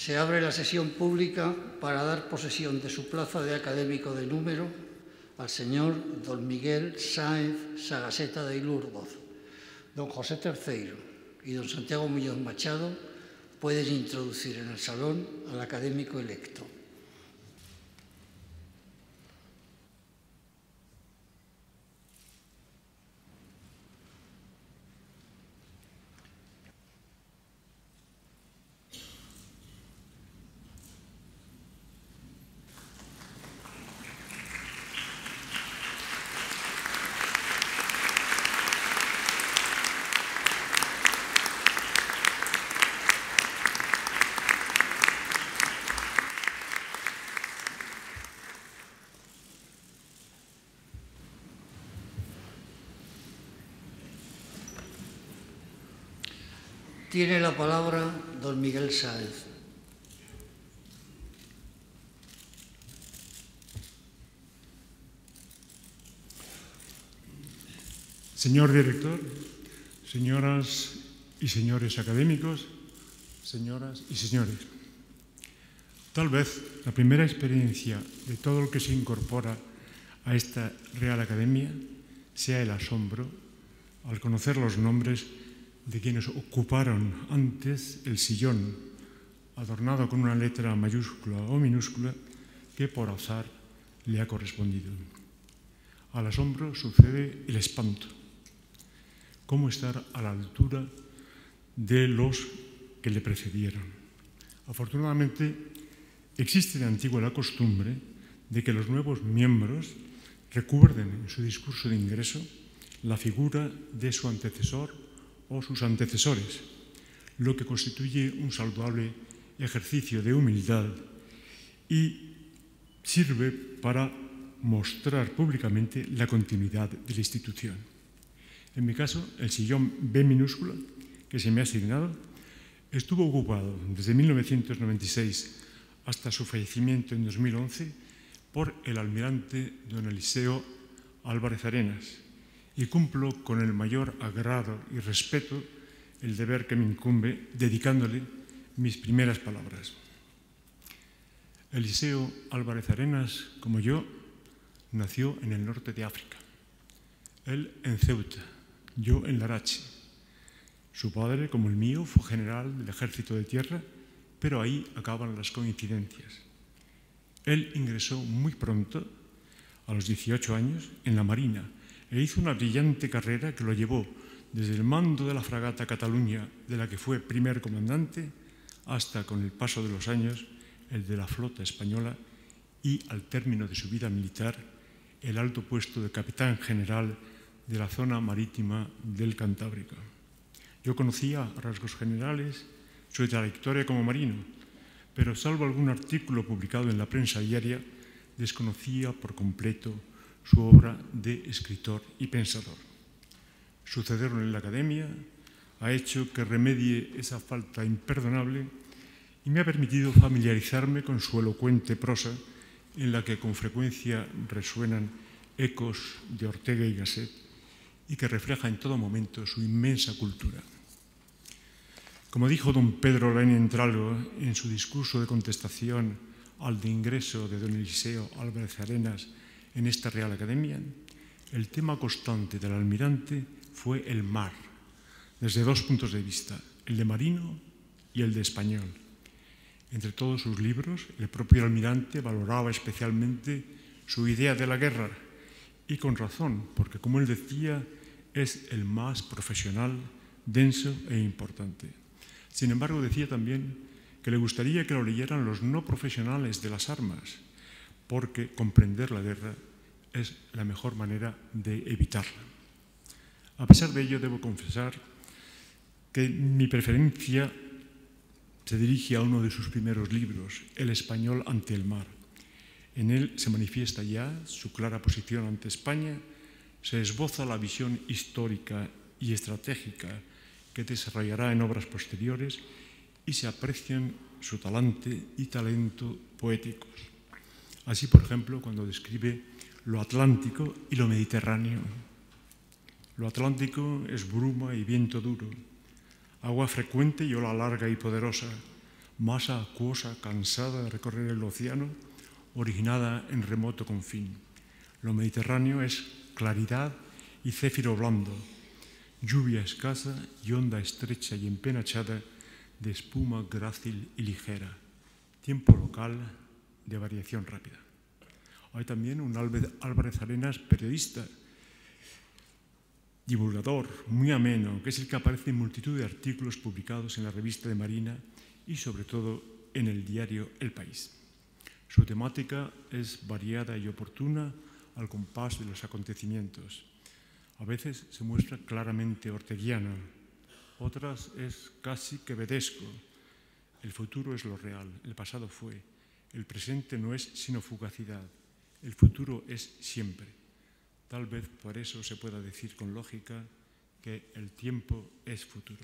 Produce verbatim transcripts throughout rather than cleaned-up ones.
Se abre la sesión pública para dar posesión de su plaza de académico de número al señor don Miguel Sáenz Sagaseta de Ilurgoz. Don José tercero y don Santiago Muñoz Machado pueden introducir en el salón al académico electo. Tiene la palabra don Miguel Sáenz. Señor director, señoras y señores académicos, señoras y señores, tal vez la primera experiencia de todo lo que se incorpora a esta Real Academia sea el asombro al conocer los nombres de quienes ocuparon antes el sillón, adornado con una letra mayúscula o minúscula que por azar le ha correspondido. Al asombro sucede el espanto. ¿Cómo estar a la altura de los que le precedieron? Afortunadamente, existe de antiguo la costumbre de que los nuevos miembros recuerden en su discurso de ingreso la figura de su antecesor o sus antecesores, lo que constituye un saludable ejercicio de humildad y sirve para mostrar públicamente la continuidad de la institución. En mi caso, el sillón B minúscula que se me ha asignado estuvo ocupado desde mil novecientos noventa y seis hasta su fallecimiento en dos mil once por el almirante don Eliseo Álvarez Arenas, y cumplo con el mayor agrado y respeto el deber que me incumbe dedicándole mis primeras palabras. Eliseo Álvarez Arenas, como yo, nació en el norte de África. Él en Ceuta, yo en Larache. Su padre, como el mío, fue general del Ejército de Tierra, pero ahí acaban las coincidencias. Él ingresó muy pronto, a los dieciocho años, en la Marina, e hizo una brillante carrera que lo llevó desde el mando de la fragata Cataluña, de la que fue primer comandante, hasta, con el paso de los años, el de la flota española y, al término de su vida militar, el alto puesto de capitán general de la zona marítima del Cantábrico. Yo conocía a rasgos generales su trayectoria como marino, pero salvo algún artículo publicado en la prensa diaria, desconocía por completo su obra de escritor y pensador. Sucederlo en la academia ha hecho que remedie esa falta imperdonable y me ha permitido familiarizarme con su elocuente prosa, en la que con frecuencia resuenan ecos de Ortega y Gasset y que refleja en todo momento su inmensa cultura. Como dijo don Pedro Laín Entralgo en su discurso de contestación al de ingreso de don Eliseo Álvarez Arenas en esta Real Academia, el tema constante del almirante fue el mar, desde dos puntos de vista, el de marino y el de español. Entre todos sus libros, el propio almirante valoraba especialmente su idea de la guerra, y con razón, porque, como él decía, es el más profesional, denso e importante. Sin embargo, decía también que le gustaría que lo leyeran los no profesionales de las armas, porque comprender la guerra es la mejor manera de evitarla. A pesar de ello, debo confesar que mi preferencia se dirige a uno de sus primeros libros, El español ante el mar. En él se manifiesta ya su clara posición ante España, se esboza la visión histórica y estratégica que desarrollará en obras posteriores y se aprecian su talante y talento poéticos. Así, por ejemplo, cuando describe lo atlántico y lo mediterráneo. Lo atlántico es bruma y viento duro, agua frecuente y ola larga y poderosa, masa acuosa cansada de recorrer el océano, originada en remoto confín. Lo mediterráneo es claridad y céfiro blando, lluvia escasa y onda estrecha y empenachada de espuma grácil y ligera, tiempo local de variación rápida. Hay también un Álvarez Arenas periodista, divulgador, muy ameno, que es el que aparece en multitud de artículos publicados en la revista de Marina y sobre todo en el diario El País. Su temática es variada y oportuna al compás de los acontecimientos. A veces se muestra claramente orteguiana, otras es casi quevedesco. El futuro es lo real, el pasado fue, el presente no es sino fugacidad, el futuro es siempre. Tal vez por eso se pueda decir con lógica que el tiempo es futuro.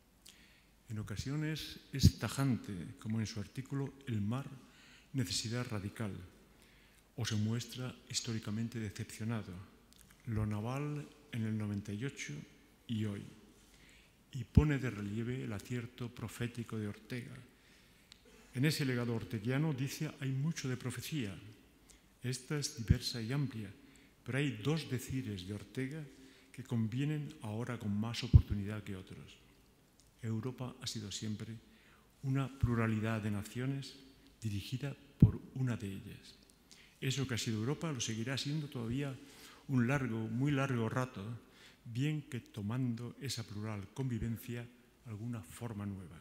En ocasiones es tajante, como en su artículo El mar, necesidad radical, o se muestra históricamente decepcionado, lo naval en el noventa y ocho y hoy, y pone de relieve el acierto profético de Ortega. En ese legado orteguiano dice hay mucho de profecía. Esta es diversa y amplia, pero hay dos decires de Ortega que convienen ahora con más oportunidad que otros. Europa ha sido siempre una pluralidad de naciones dirigida por una de ellas. Eso que ha sido Europa lo seguirá siendo todavía un largo, muy largo rato, bien que tomando esa plural convivencia alguna forma nueva.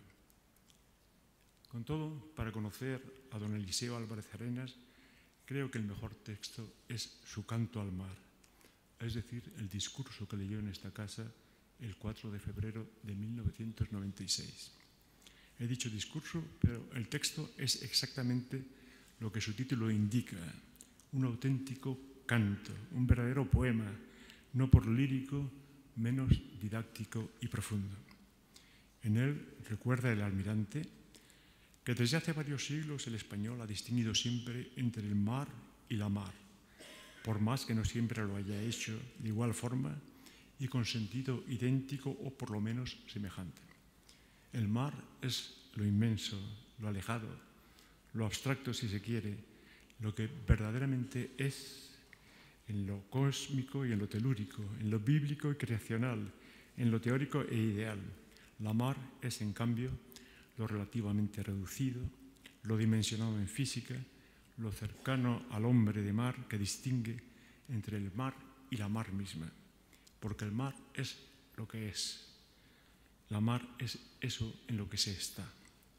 Con todo, para conocer a don Eliseo Álvarez Arenas, creo que el mejor texto es su Canto al mar, es decir, el discurso que leyó en esta casa el cuatro de febrero de mil novecientos noventa y seis. He dicho discurso, pero el texto es exactamente lo que su título indica, un auténtico canto, un verdadero poema, no por lírico, menos didáctico y profundo. En él recuerda el almirante que desde hace varios siglos el español ha distinguido siempre entre el mar y la mar, por más que no siempre lo haya hecho de igual forma y con sentido idéntico o por lo menos semejante. El mar es lo inmenso, lo alejado, lo abstracto si se quiere, lo que verdaderamente es en lo cósmico y en lo telúrico, en lo bíblico y creacional, en lo teórico e ideal. La mar es, en cambio, lo relativamente reducido, lo dimensionado en física, lo cercano al hombre de mar que distingue entre el mar y la mar misma, porque el mar es lo que es. La mar es eso en lo que se está.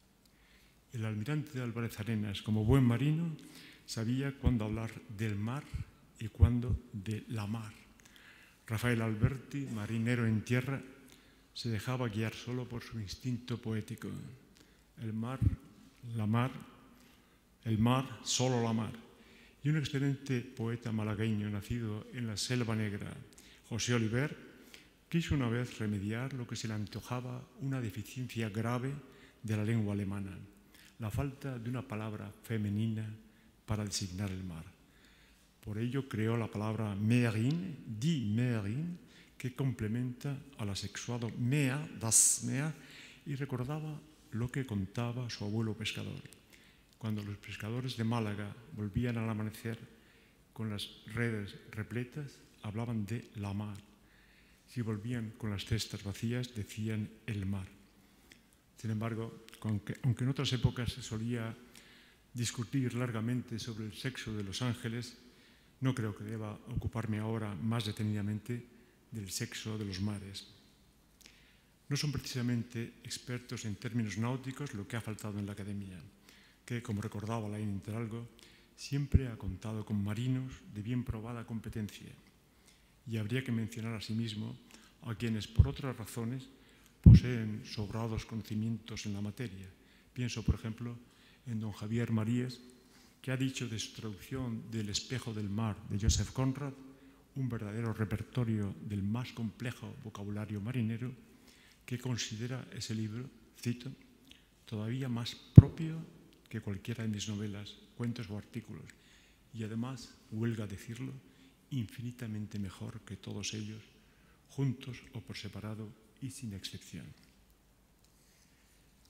El almirante de Álvarez Arenas, como buen marino, sabía cuándo hablar del mar y cuándo de la mar. Rafael Alberti, marinero en tierra, se dejaba guiar solo por su instinto poético. El mar, la mar, el mar, solo la mar. Y un excelente poeta malagueño nacido en la Selva Negra, José Oliver, quiso una vez remediar lo que se le antojaba una deficiencia grave de la lengua alemana, la falta de una palabra femenina para designar el mar. Por ello creó la palabra Meerin, die Meerin, que complementa al asexuado Meer, das Meer, y recordaba lo que contaba su abuelo pescador. Cuando los pescadores de Málaga volvían al amanecer con las redes repletas, hablaban de la mar. Si volvían con las cestas vacías, decían el mar. Sin embargo, aunque, aunque en otras épocas se solía discutir largamente sobre el sexo de los ángeles, no creo que deba ocuparme ahora más detenidamente del sexo de los mares. No son precisamente expertos en términos náuticos lo que ha faltado en la academia, que, como recordaba Laín Interalgo, siempre ha contado con marinos de bien probada competencia. Y habría que mencionar asimismo a quienes, por otras razones, poseen sobrados conocimientos en la materia. Pienso, por ejemplo, en don Javier Marías, que ha dicho de su traducción del Espejo del Mar de Joseph Conrad, un verdadero repertorio del más complejo vocabulario marinero, que considera ese libro, cito, todavía más propio que cualquiera de mis novelas, cuentos o artículos, y además, huelga decirlo, infinitamente mejor que todos ellos, juntos o por separado y sin excepción.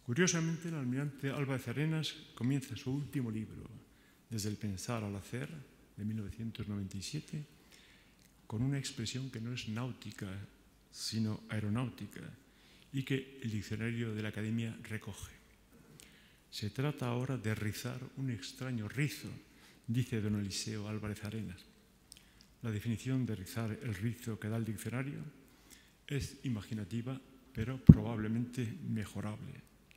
Curiosamente, el almirante Álvarez Arenas comienza su último libro, Desde el pensar al hacer, de mil novecientos noventa y siete, con una expresión que no es náutica, sino aeronáutica, y que el diccionario de la Academia recoge. Se trata ahora de rizar un extraño rizo, dice don Eliseo Álvarez Arenas. La definición de rizar el rizo que da el diccionario es imaginativa, pero probablemente mejorable.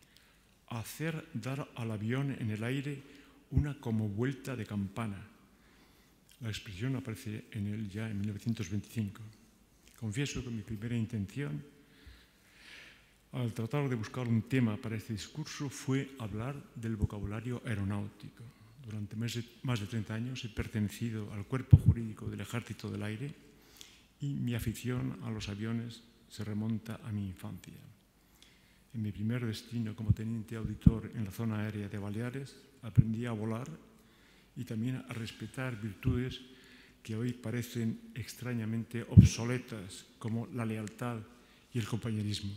Hacer dar al avión en el aire una como vuelta de campana. La expresión aparece en él ya en mil novecientos veinticinco. Confieso que mi primera intención, al tratar de buscar un tema para este discurso, fue hablar del vocabulario aeronáutico. Durante más de, más de treinta años he pertenecido al cuerpo jurídico del Ejército del Aire y mi afición a los aviones se remonta a mi infancia. En mi primer destino como teniente auditor en la zona aérea de Baleares, aprendí a volar y también a respetar virtudes que hoy parecen extrañamente obsoletas, como la lealtad y el compañerismo.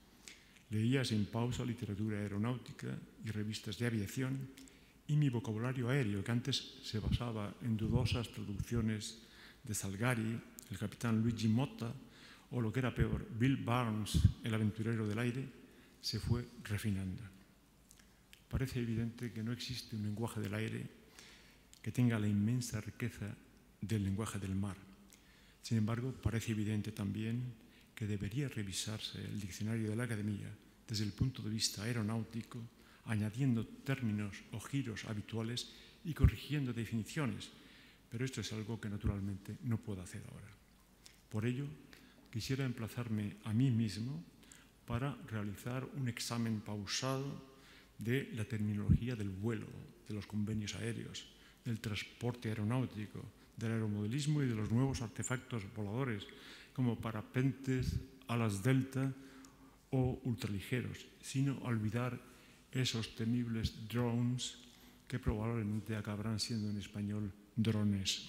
Leía sin pausa literatura aeronáutica y revistas de aviación, y mi vocabulario aéreo, que antes se basaba en dudosas traducciones de Salgari, el capitán Luigi Motta, o lo que era peor, Bill Barnes, el aventurero del aire, se fue refinando. Parece evidente que no existe un lenguaje del aire que tenga la inmensa riqueza del lenguaje del mar. Sin embargo, parece evidente también que debería revisarse el diccionario de la Academia desde el punto de vista aeronáutico, añadiendo términos o giros habituales y corrigiendo definiciones, pero esto es algo que naturalmente no puedo hacer ahora. Por ello, quisiera emplazarme a mí mismo para realizar un examen pausado de la terminología del vuelo, de los convenios aéreos, del transporte aeronáutico, del aeromodelismo y de los nuevos artefactos voladores, como parapentes, alas delta o ultraligeros, sin olvidar esos temibles drones que probablemente acabarán siendo en español drones.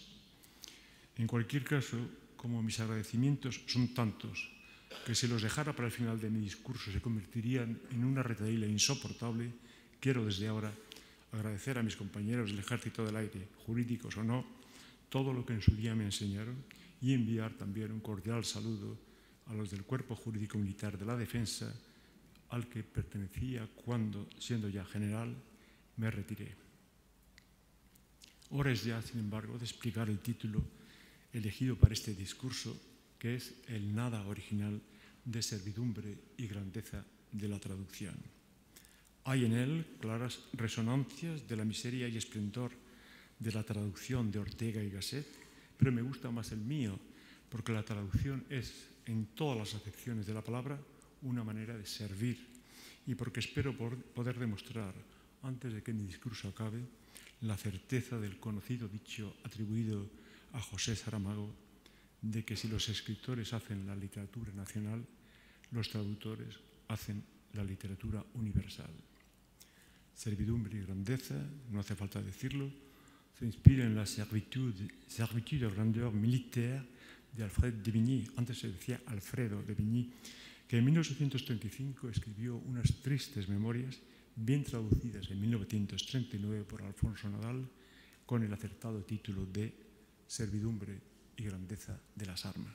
En cualquier caso, como mis agradecimientos son tantos que si los dejara para el final de mi discurso se convertirían en una retahíla insoportable, quiero desde ahora agradecer a mis compañeros del Ejército del Aire, jurídicos o no, todo lo que en su día me enseñaron y enviar también un cordial saludo a los del Cuerpo Jurídico Militar de la Defensa, al que pertenecía cuando, siendo ya general, me retiré. Hora es ya, sin embargo, de explicar el título elegido para este discurso, que es el nada original de servidumbre y grandeza de la traducción. Hay en él claras resonancias de la miseria y esplendor de la traducción de Ortega y Gasset, pero me gusta más el mío, porque la traducción es, en todas las acepciones de la palabra, una manera de servir, y porque espero poder demostrar, antes de que mi discurso acabe, la certeza del conocido dicho atribuido a José Saramago, de que si los escritores hacen la literatura nacional, los traductores hacen la literatura universal. Servidumbre y grandeza, no hace falta decirlo, se inspira en la servitude, servitude de grandeur militaire de Alfred de Vigny, antes se decía Alfredo de Vigny, que en mil novecientos treinta y cinco escribió unas tristes memorias bien traducidas en mil novecientos treinta y nueve por Alfonso Nadal con el acertado título de Servidumbre y grandeza de las armas.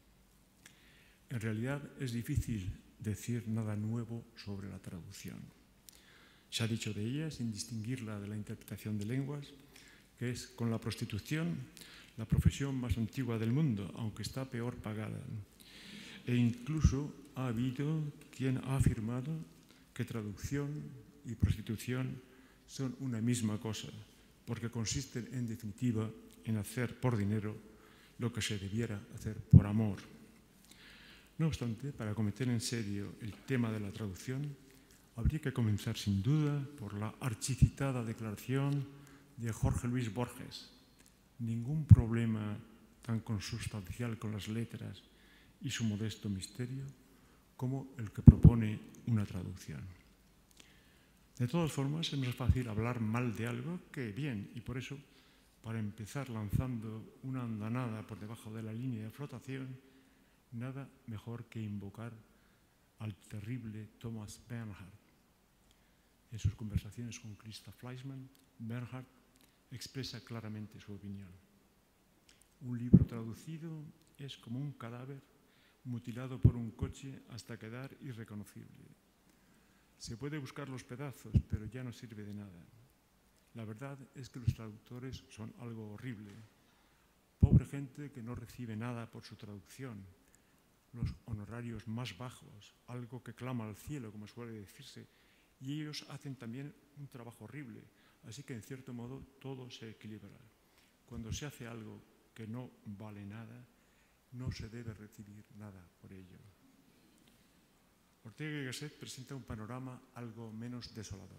En realidad es difícil decir nada nuevo sobre la traducción. Se ha dicho de ella, sin distinguirla de la interpretación de lenguas, que es, con la prostitución, la profesión más antigua del mundo, aunque está peor pagada. E incluso ha habido quien ha afirmado que traducción y prostitución son una misma cosa, porque consisten en definitiva en hacer por dinero lo que se debiera hacer por amor. No obstante, para cometer en serio el tema de la traducción, habría que comenzar sin duda por la archicitada declaración de Jorge Luis Borges: ningún problema tan consustancial con las letras y su modesto misterio como el que propone una traducción. De todas formas, es más fácil hablar mal de algo que bien, y por eso, para empezar lanzando una andanada por debajo de la línea de flotación, nada mejor que invocar al terrible Thomas Bernhard. En sus conversaciones con Christa Fleischmann, Bernhard expresa claramente su opinión. Un libro traducido es como un cadáver mutilado por un coche hasta quedar irreconocible. Se puede buscar los pedazos, pero ya no sirve de nada. La verdad es que los traductores son algo horrible. Pobre gente que no recibe nada por su traducción. Los honorarios más bajos, algo que clama al cielo, como suele decirse, y ellos hacen también un trabajo horrible. Así que, en cierto modo, todo se equilibra. Cuando se hace algo que no vale nada, no se debe recibir nada por ello. Ortega y Gasset presenta un panorama algo menos desolador.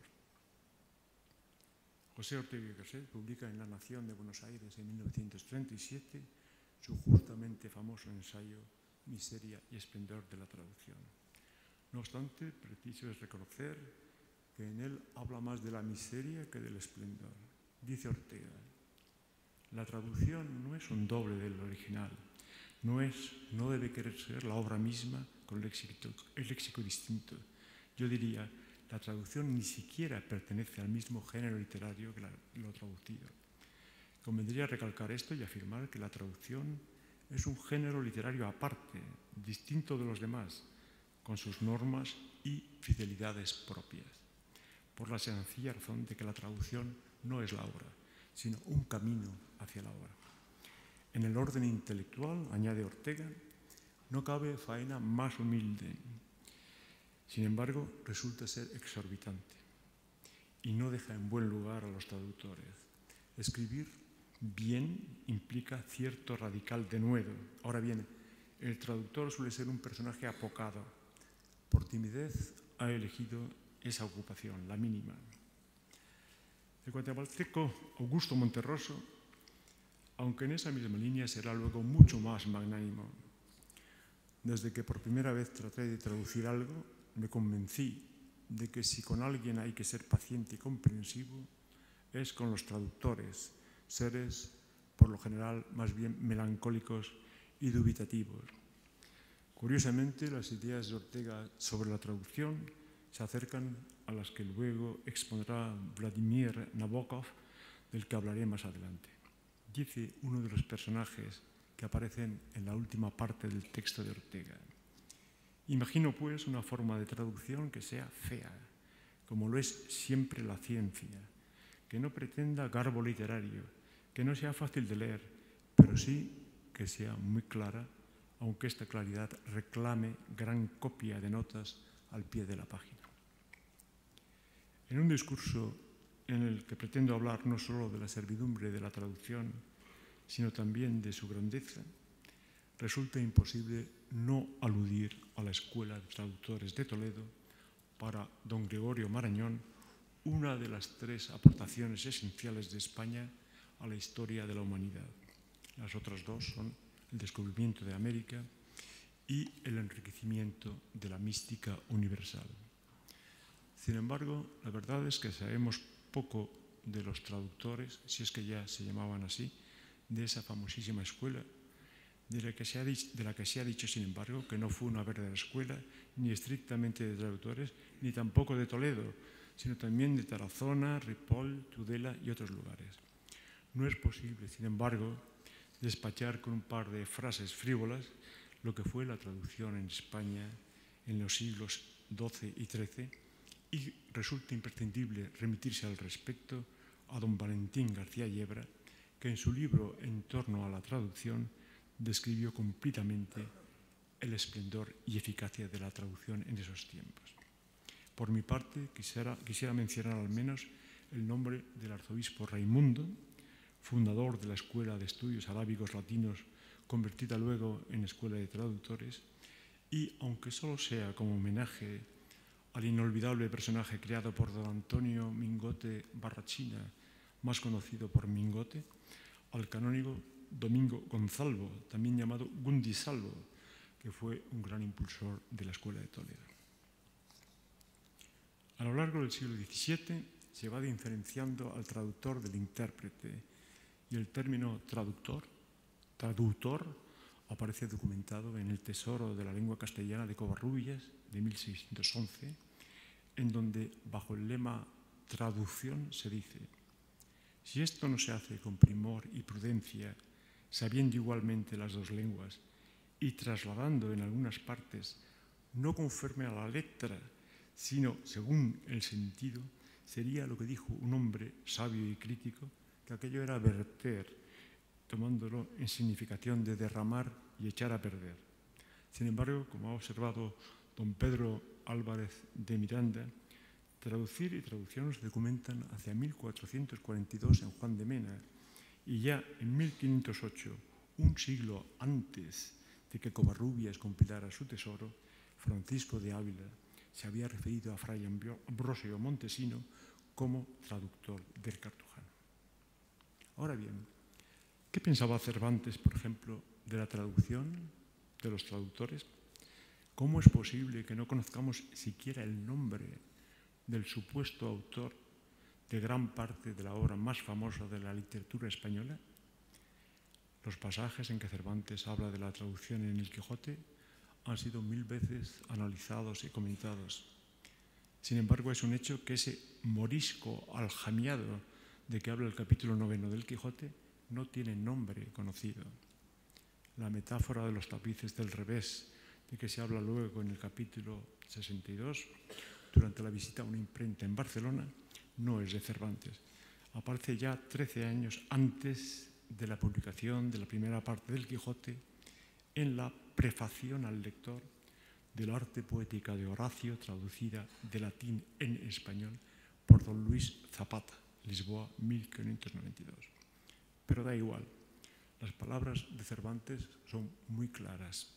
José Ortega y Gasset publica en La Nación de Buenos Aires en mil novecientos treinta y siete su justamente famoso ensayo Miseria y esplendor de la traducción. No obstante, preciso es reconocer que en él habla más de la miseria que del esplendor. Dice Ortega: la traducción no es un doble del original, no es, no debe querer ser la obra misma con léxico, el léxico distinto. Yo diría, la traducción ni siquiera pertenece al mismo género literario que la, lo traducido. Convendría recalcar esto y afirmar que la traducción es un género literario aparte, distinto de los demás, con sus normas y fidelidades propias, por la sencilla razón de que la traducción no es la obra, sino un camino hacia la obra. En el orden intelectual, añade Ortega, no cabe faena más humilde. Sin embargo, resulta ser exorbitante y no deja en buen lugar a los traductores. Escribir bien implica cierto radical denuedo. Ahora bien, el traductor suele ser un personaje apocado. Por timidez ha elegido esa ocupación, la mínima. El guatemalteco Augusto Monterroso, aunque en esa misma línea, será luego mucho más magnánimo. Desde que por primera vez traté de traducir algo, me convencí de que si con alguien hay que ser paciente y comprensivo, es con los traductores, seres por lo general más bien melancólicos y dubitativos. Curiosamente, las ideas de Ortega sobre la traducción se acercan a las que luego expondrá Vladimir Nabokov, del que hablaré más adelante. Dice uno de los personajes que aparecen en la última parte del texto de Ortega: imagino, pues, una forma de traducción que sea fea, como lo es siempre la ciencia, que no pretenda garbo literario, que no sea fácil de leer, pero sí que sea muy clara, aunque esta claridad reclame gran copia de notas al pie de la página. En un discurso en el que pretendo hablar no solo de la servidumbre de la traducción, sino también de su grandeza, resulta imposible no aludir a la Escuela de Traductores de Toledo, para don Gregorio Marañón, una de las tres aportaciones esenciales de España a la historia de la humanidad. Las otras dos son el descubrimiento de América y el enriquecimiento de la mística universal. Sin embargo, la verdad es que sabemos poco de los traductores, si es que ya se llamaban así, de esa famosísima escuela, de la, que se ha dicho, de la que se ha dicho, sin embargo, que no fue una verdadera escuela, ni estrictamente de traductores, ni tampoco de Toledo, sino también de Tarazona, Ripoll, Tudela y otros lugares. No es posible, sin embargo, despachar con un par de frases frívolas lo que fue la traducción en España en los siglos doce y trece, y resulta imprescindible remitirse al respecto a don Valentín García Yebra, que en su libro En torno a la traducción describió completamente el esplendor y eficacia de la traducción en esos tiempos. Por mi parte, quisiera, quisiera mencionar al menos el nombre del arzobispo Raimundo, fundador de la Escuela de Estudios Arábigos Latinos, convertida luego en Escuela de Traductores, y aunque solo sea como homenaje al inolvidable personaje creado por don Antonio Mingote Barrachina, más conocido por Mingote, al canónigo Domingo Gonzalvo, también llamado Gundisalvo, que fue un gran impulsor de la Escuela de Toledo. A lo largo del siglo diecisiete se va diferenciando al traductor del intérprete, y el término traductor, traductor, aparece documentado en el Tesoro de la Lengua Castellana de Covarrubias de mil seiscientos once, en donde, bajo el lema traducción, se dice: si esto no se hace con primor y prudencia, sabiendo igualmente las dos lenguas y trasladando en algunas partes, no conforme a la letra, sino según el sentido, sería lo que dijo un hombre sabio y crítico, que aquello era verter, tomándolo en significación de derramar y echar a perder. Sin embargo, como ha observado don Pedro Álvarez de Miranda, traducir y traducción se documentan hacia mil cuatrocientos cuarenta y dos en Juan de Mena, y ya en mil quinientos ocho, un siglo antes de que Covarrubias compilara su tesoro, Francisco de Ávila se había referido a fray Ambrosio Montesino como traductor del cartujano. Ahora bien, ¿qué pensaba Cervantes, por ejemplo, de la traducción, de los traductores? ¿Cómo es posible que no conozcamos siquiera el nombre del supuesto autor de gran parte de la obra más famosa de la literatura española? Los pasajes en que Cervantes habla de la traducción en el Quijote han sido mil veces analizados y comentados. Sin embargo, es un hecho que ese morisco aljamiado de que habla el capítulo noveno del Quijote no tiene nombre conocido. La metáfora de los tapices del revés, de que se habla luego en el capítulo sesenta y dos, durante la visita a una imprenta en Barcelona, no es de Cervantes. Aparece ya trece años antes de la publicación de la primera parte del Quijote en la prefación al lector del arte poética de Horacio, traducida de latín en español por don Luis Zapata, Lisboa, mil quinientos noventa y dos. Pero da igual, las palabras de Cervantes son muy claras.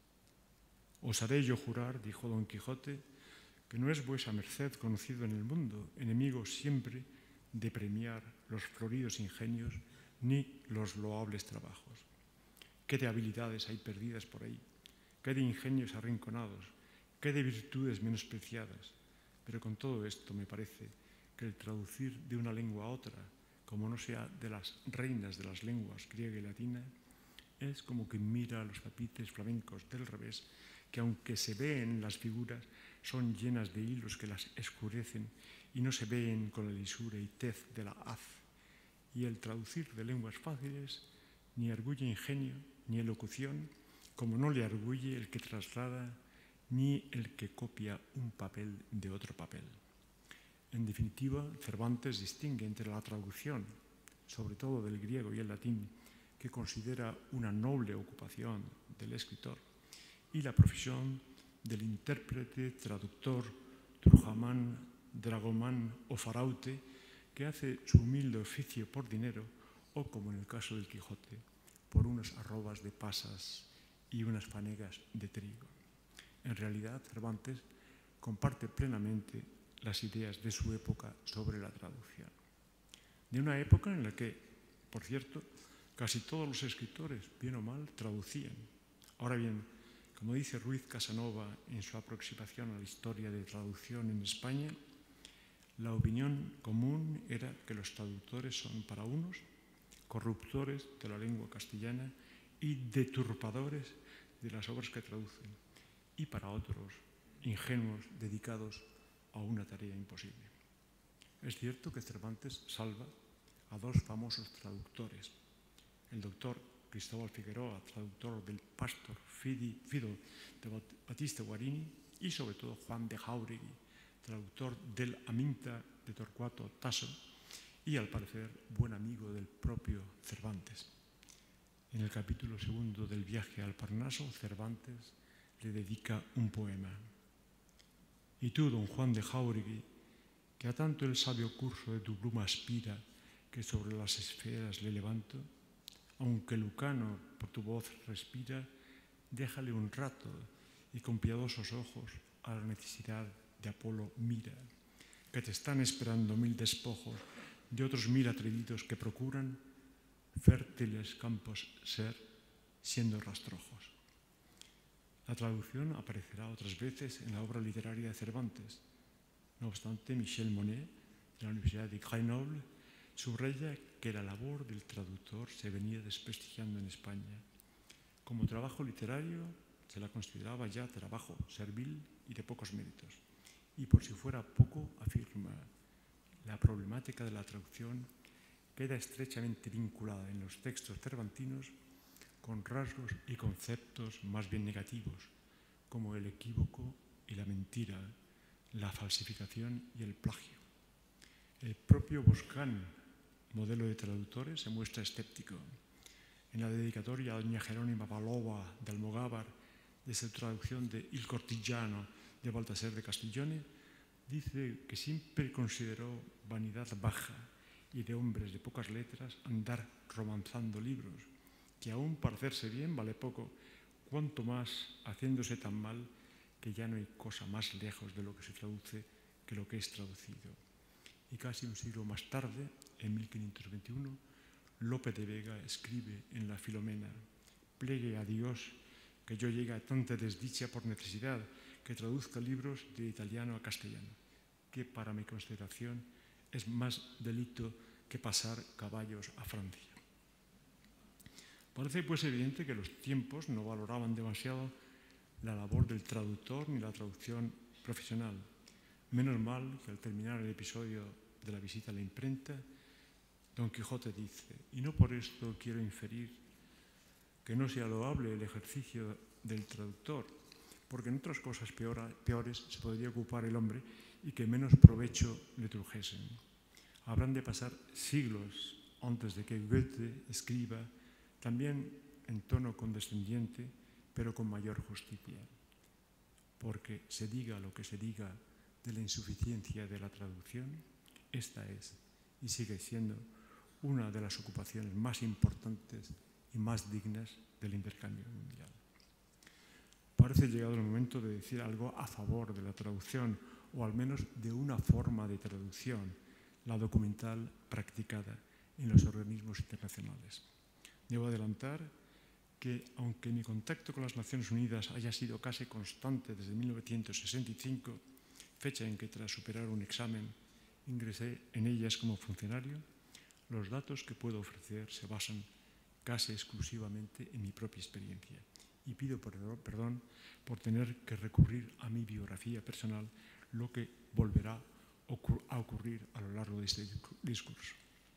Osaré yo jurar, dijo don Quijote, que no es vuesa merced conocido en el mundo, enemigo siempre de premiar los floridos ingenios ni los loables trabajos. Qué de habilidades hay perdidas por ahí, qué de ingenios arrinconados, qué de virtudes menospreciadas. Pero con todo esto me parece que el traducir de una lengua a otra, como no sea de las reinas de las lenguas griega y latina, es como quien mira los tapices flamencos del revés, que aunque se ven las figuras, son llenas de hilos que las escurecen y no se ven con la lisura y tez de la haz. Y el traducir de lenguas fáciles ni arguye ingenio ni elocución, como no le arguye el que traslada ni el que copia un papel de otro papel. En definitiva, Cervantes distingue entre la traducción, sobre todo del griego y el latín, que considera una noble ocupación del escritor, y la profesión del intérprete, traductor, trujamán, dragomán o faraute, que hace su humilde oficio por dinero o, como en el caso del Quijote, por unas arrobas de pasas y unas fanegas de trigo. En realidad, Cervantes comparte plenamente las ideas de su época sobre la traducción. De una época en la que, por cierto, casi todos los escritores, bien o mal, traducían. Ahora bien, como dice Ruiz Casanova en su aproximación a la historia de traducción en España, la opinión común era que los traductores son, para unos, corruptores de la lengua castellana y deturpadores de las obras que traducen, y para otros, ingenuos dedicados a una tarea imposible. Es cierto que Cervantes salva a dos famosos traductores, el doctor Cristóbal Figueroa, traductor del Pastor Fido de Batista Guarini, y sobre todo Juan de Jáuregui, traductor del Aminta de Torcuato Tasso y, al parecer, buen amigo del propio Cervantes. En el capítulo segundo del viaje al Parnaso, Cervantes le dedica un poema. Y tú, don Juan de Jáuregui, que a tanto el sabio curso de tu pluma aspira, que sobre las esferas le levanto, aunque Lucano por tu voz respira, déjale un rato y con piadosos ojos a la necesidad de Apolo mira, que te están esperando mil despojos de otros mil atrevidos que procuran fértiles campos ser, siendo rastrojos. La traducción aparecerá otras veces en la obra literaria de Cervantes. No obstante, Michel Monet, de la Universidad de Grenoble, subraya que la labor del traductor se venía desprestigiando en España. Como trabajo literario se la consideraba ya trabajo servil y de pocos méritos. Y por si fuera poco, afirma, la problemática de la traducción queda estrechamente vinculada en los textos cervantinos con rasgos y conceptos más bien negativos, como el equívoco y la mentira, la falsificación y el plagio. El propio Boscán, modelo de traductores, se muestra escéptico. En la dedicatoria a doña Jerónima Balova de Almogávar, de su traducción de Il Cortigiano de Baltasar de Castiglione, dice que siempre consideró vanidad baja y de hombres de pocas letras andar romanzando libros, que aún para hacerse bien vale poco, cuanto más haciéndose tan mal que ya no hay cosa más lejos de lo que se traduce que lo que es traducido. Y casi un siglo más tarde, en mil quinientos veintiuno, Lope de Vega escribe en la Filomena: plegue a Dios que yo llegue a tanta desdicha por necesidad que traduzca libros de italiano a castellano, que para mi consideración es más delito que pasar caballos a Francia. Parece pues evidente que los tiempos no valoraban demasiado la labor del traductor ni la traducción profesional. Menos mal que al terminar el episodio de la visita a la imprenta, Don Quijote dice: y no por esto quiero inferir que no sea loable el ejercicio del traductor, porque en otras cosas peor, peores se podría ocupar el hombre y que menos provecho le trujesen. Habrán de pasar siglos antes de que Goethe escriba, también en tono condescendiente, pero con mayor justicia, porque se diga lo que se diga de la insuficiencia de la traducción, esta es y sigue siendo una de las ocupaciones más importantes y más dignas del intercambio mundial. Parece llegado el momento de decir algo a favor de la traducción, o al menos de una forma de traducción, la documental practicada en los organismos internacionales. Debo adelantar que, aunque mi contacto con las Naciones Unidas haya sido casi constante desde mil novecientos sesenta y cinco, fecha en que tras superar un examen ingresé en ellas como funcionario, los datos que puedo ofrecer se basan casi exclusivamente en mi propia experiencia. Y pido perdón por tener que recurrir a mi biografía personal, lo que volverá a ocurrir a lo largo de este discurso.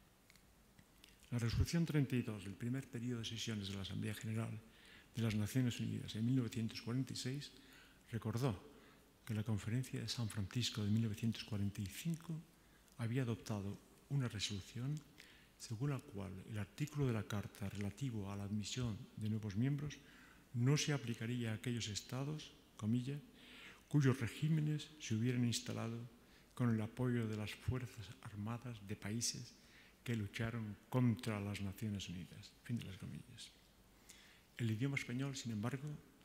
La resolución treinta y dos del primer periodo de sesiones de la Asamblea General de las Naciones Unidas en mil novecientos cuarenta y seis recordó que la Conferencia de San Francisco de mil novecientos cuarenta y cinco había adoptado una resolución según la cual el artículo de la Carta relativo a la admisión de nuevos miembros no se aplicaría a aquellos estados, comilla, cuyos regímenes se hubieran instalado con el apoyo de las Fuerzas Armadas de países que lucharon contra las Naciones Unidas. Fin de las comillas. El idioma español, sin embargo,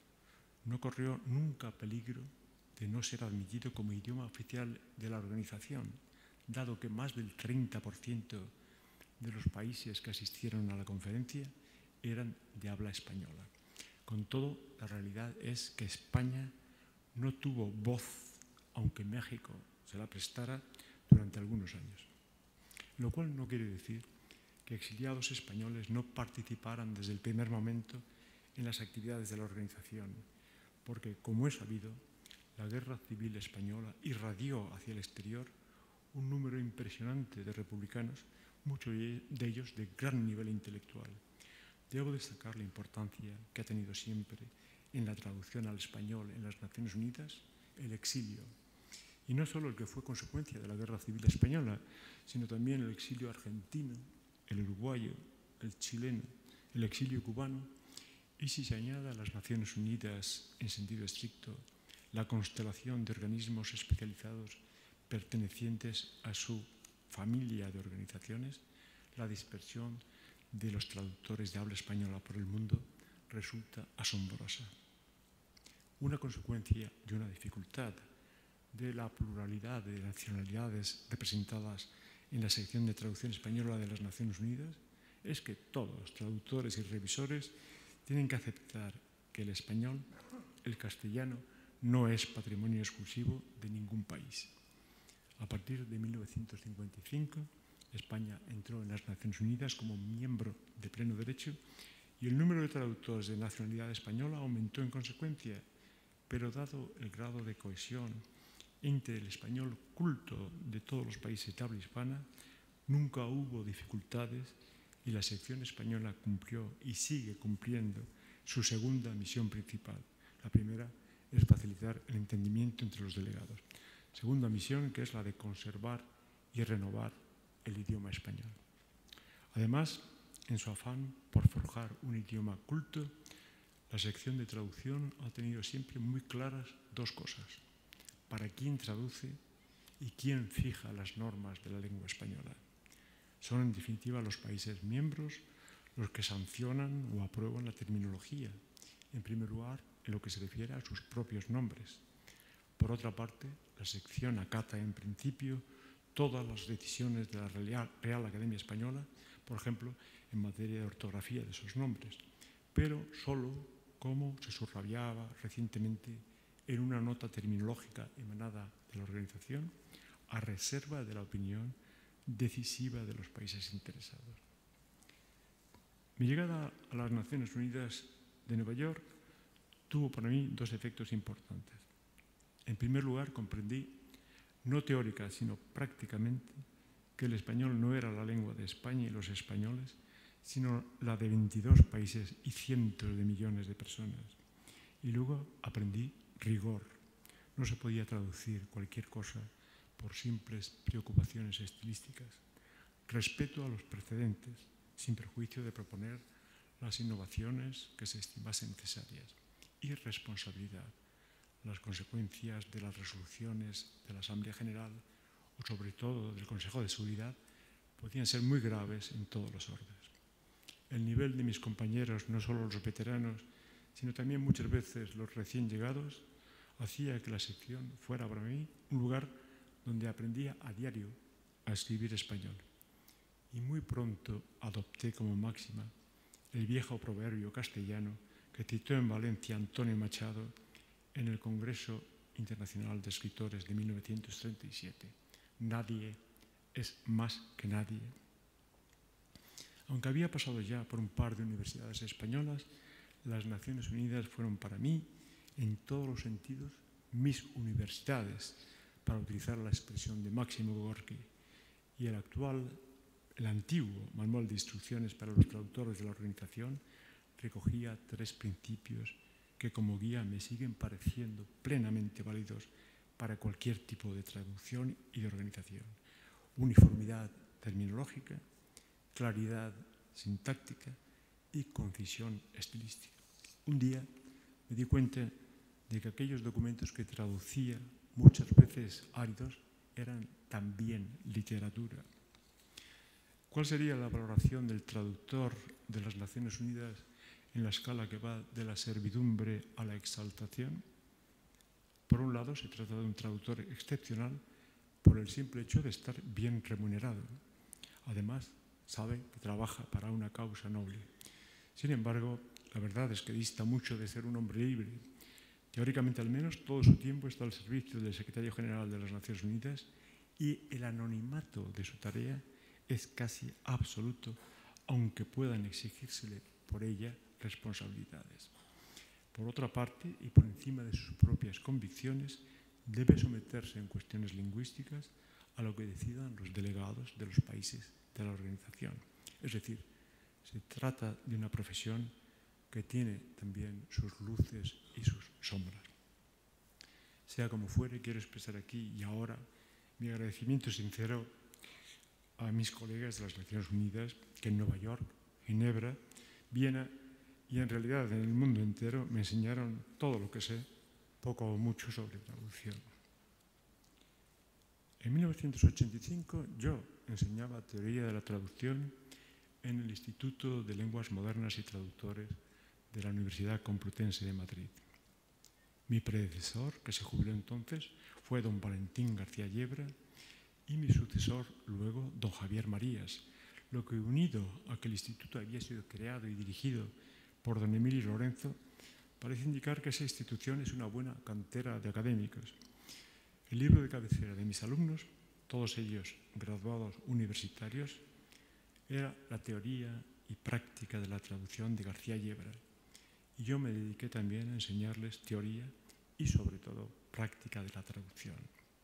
no corrió nunca peligro de no ser admitido como idioma oficial de la organización, dado que más del treinta por ciento de los países que asistieron a la conferencia eran de habla española. Con todo, la realidad es que España no tuvo voz, aunque México se la prestara durante algunos años. Lo cual no quiere decir que exiliados españoles no participaran desde el primer momento en las actividades de la organización, porque, como es sabido, la Guerra Civil Española irradió hacia el exterior un número impresionante de republicanos, muchos de ellos de gran nivel intelectual. Debo destacar la importancia que ha tenido siempre en la traducción al español en las Naciones Unidas el exilio. Y no solo el que fue consecuencia de la Guerra Civil Española, sino también el exilio argentino, el uruguayo, el chileno, el exilio cubano, y si se añade a las Naciones Unidas en sentido estricto la constelación de organismos especializados pertenecientes a su familia de organizaciones, la dispersión de los traductores de habla española por el mundo resulta asombrosa. Una consecuencia y una dificultad de la pluralidad de nacionalidades representadas en la sección de traducción española de las Naciones Unidas es que todos, traductores y revisores, tienen que aceptar que el español, el castellano, no es patrimonio exclusivo de ningún país. A partir de mil novecientos cincuenta y cinco, España entró en las Naciones Unidas como miembro de pleno derecho y el número de traductores de nacionalidad española aumentó en consecuencia, pero dado el grado de cohesión entre el español culto de todos los países de habla hispana, nunca hubo dificultades y la sección española cumplió y sigue cumpliendo su segunda misión principal. La primera es facilitar el entendimiento entre los delegados. Segunda misión, que es la de conservar y renovar el idioma español. Además, en su afán por forjar un idioma culto, la sección de traducción ha tenido siempre muy claras dos cosas: para quién traduce y quién fija las normas de la lengua española. Son, en definitiva, los países miembros los que sancionan o aprueban la terminología, en primer lugar, en lo que se refiere a sus propios nombres. Por otra parte, la sección acata, en principio, todas las decisiones de la Real Academia Española, por ejemplo, en materia de ortografía de esos nombres, pero solo, como se subrayaba recientemente en una nota terminológica emanada de la organización, a reserva de la opinión decisiva de los países interesados. Mi llegada a las Naciones Unidas de Nueva York tuvo para mí dos efectos importantes. En primer lugar, comprendí, no teórica, sino prácticamente, que el español no era la lengua de España y los españoles, sino la de veintidós países y cientos de millones de personas. Y luego aprendí rigor. No se podía traducir cualquier cosa por simples preocupaciones estilísticas. Respeto a los precedentes, sin perjuicio de proponer las innovaciones que se estimasen necesarias. Y responsabilidad. Las consecuencias de las resoluciones de la Asamblea General o sobre todo del Consejo de Seguridad podían ser muy graves en todos los órdenes. El nivel de mis compañeros, no solo los veteranos, sino también muchas veces los recién llegados, hacía que la sección fuera para mí un lugar donde aprendía a diario a escribir español. Y muy pronto adopté como máxima el viejo proverbio castellano que citó en Valencia Antonio Machado en el Congreso Internacional de Escritores de mil novecientos treinta y siete. Nadie es más que nadie. Aunque había pasado ya por un par de universidades españolas, las Naciones Unidas fueron para mí, en todos los sentidos, mis universidades, para utilizar la expresión de Máximo Gorki. Y el actual, el antiguo manual de instrucciones para los traductores de la organización recogía tres principios que como guía me siguen pareciendo plenamente válidos para cualquier tipo de traducción y de organización. Uniformidad terminológica, claridad sintáctica y concisión estilística. Un día me di cuenta de que aquellos documentos que traducía, muchas veces áridos, eran también literatura. ¿Cuál sería la valoración del traductor de las Naciones Unidas en la escala que va de la servidumbre a la exaltación? Por un lado, se trata de un traductor excepcional por el simple hecho de estar bien remunerado. Además, sabe que trabaja para una causa noble. Sin embargo, la verdad es que dista mucho de ser un hombre libre. Teóricamente, al menos, todo su tiempo está al servicio del secretario general de las Naciones Unidas y el anonimato de su tarea es casi absoluto, aunque puedan exigírsele por ella responsabilidades. Por otra parte, y por encima de sus propias convicciones, debe someterse en cuestiones lingüísticas a lo que decidan los delegados de los países de la organización. Es decir, se trata de una profesión que tiene también sus luces y sus sombras. Sea como fuere, quiero expresar aquí y ahora mi agradecimiento sincero a mis colegas de las Naciones Unidas que en Nueva York, Ginebra, Viena y en realidad en el mundo entero me enseñaron todo lo que sé, poco o mucho, sobre traducción. En mil novecientos ochenta y cinco yo enseñaba teoría de la traducción en el Instituto de Lenguas Modernas y Traductores de la Universidad Complutense de Madrid. Mi predecesor, que se jubiló entonces, fue don Valentín García Yebra y mi sucesor luego don Javier Marías, lo que unido a que el instituto había sido creado y dirigido por don Emilio Lorenzo, parece indicar que esa institución es una buena cantera de académicos. El libro de cabecera de mis alumnos, todos ellos graduados universitarios, era la teoría y práctica de la traducción de García Yebra. Y yo me dediqué también a enseñarles teoría y, sobre todo, práctica de la traducción.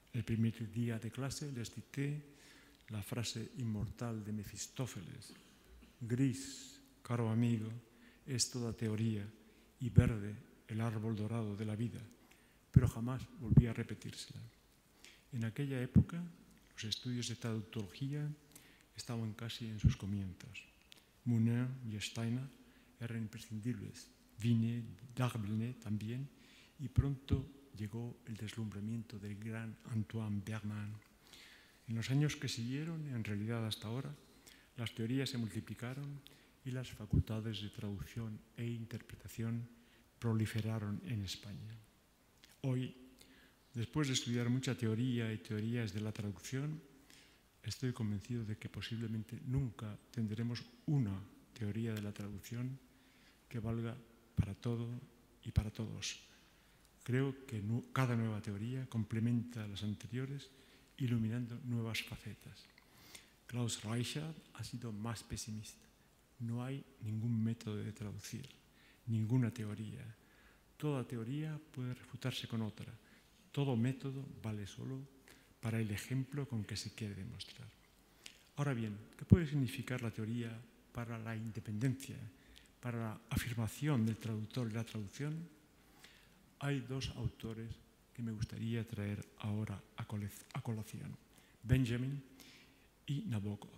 El primer día de clase les dicté la frase inmortal de Mefistófeles: gris, caro amigo, es toda teoría, y verde el árbol dorado de la vida, pero jamás volví a repetírsela. En aquella época, los estudios de traductología estaban casi en sus comienzos. Moulin y Steiner eran imprescindibles, Vinet, D'Arblenay también, y pronto llegó el deslumbramiento del gran Antoine Berman. En los años que siguieron, en realidad hasta ahora, las teorías se multiplicaron y las facultades de traducción e interpretación proliferaron en España. Hoy, después de estudiar mucha teoría y teorías de la traducción, estoy convencido de que posiblemente nunca tendremos una teoría de la traducción que valga para todo y para todos. Creo que cada nueva teoría complementa a las anteriores, iluminando nuevas facetas. Klaus Reichert ha sido más pesimista. No hay ningún método de traducir, ninguna teoría. Toda teoría puede refutarse con otra. Todo método vale solo para el ejemplo con que se quiere demostrar. Ahora bien, ¿qué puede significar la teoría para la independencia, para la afirmación del traductor y la traducción? Hay dos autores que me gustaría traer ahora a colación: Benjamin y Nabokov.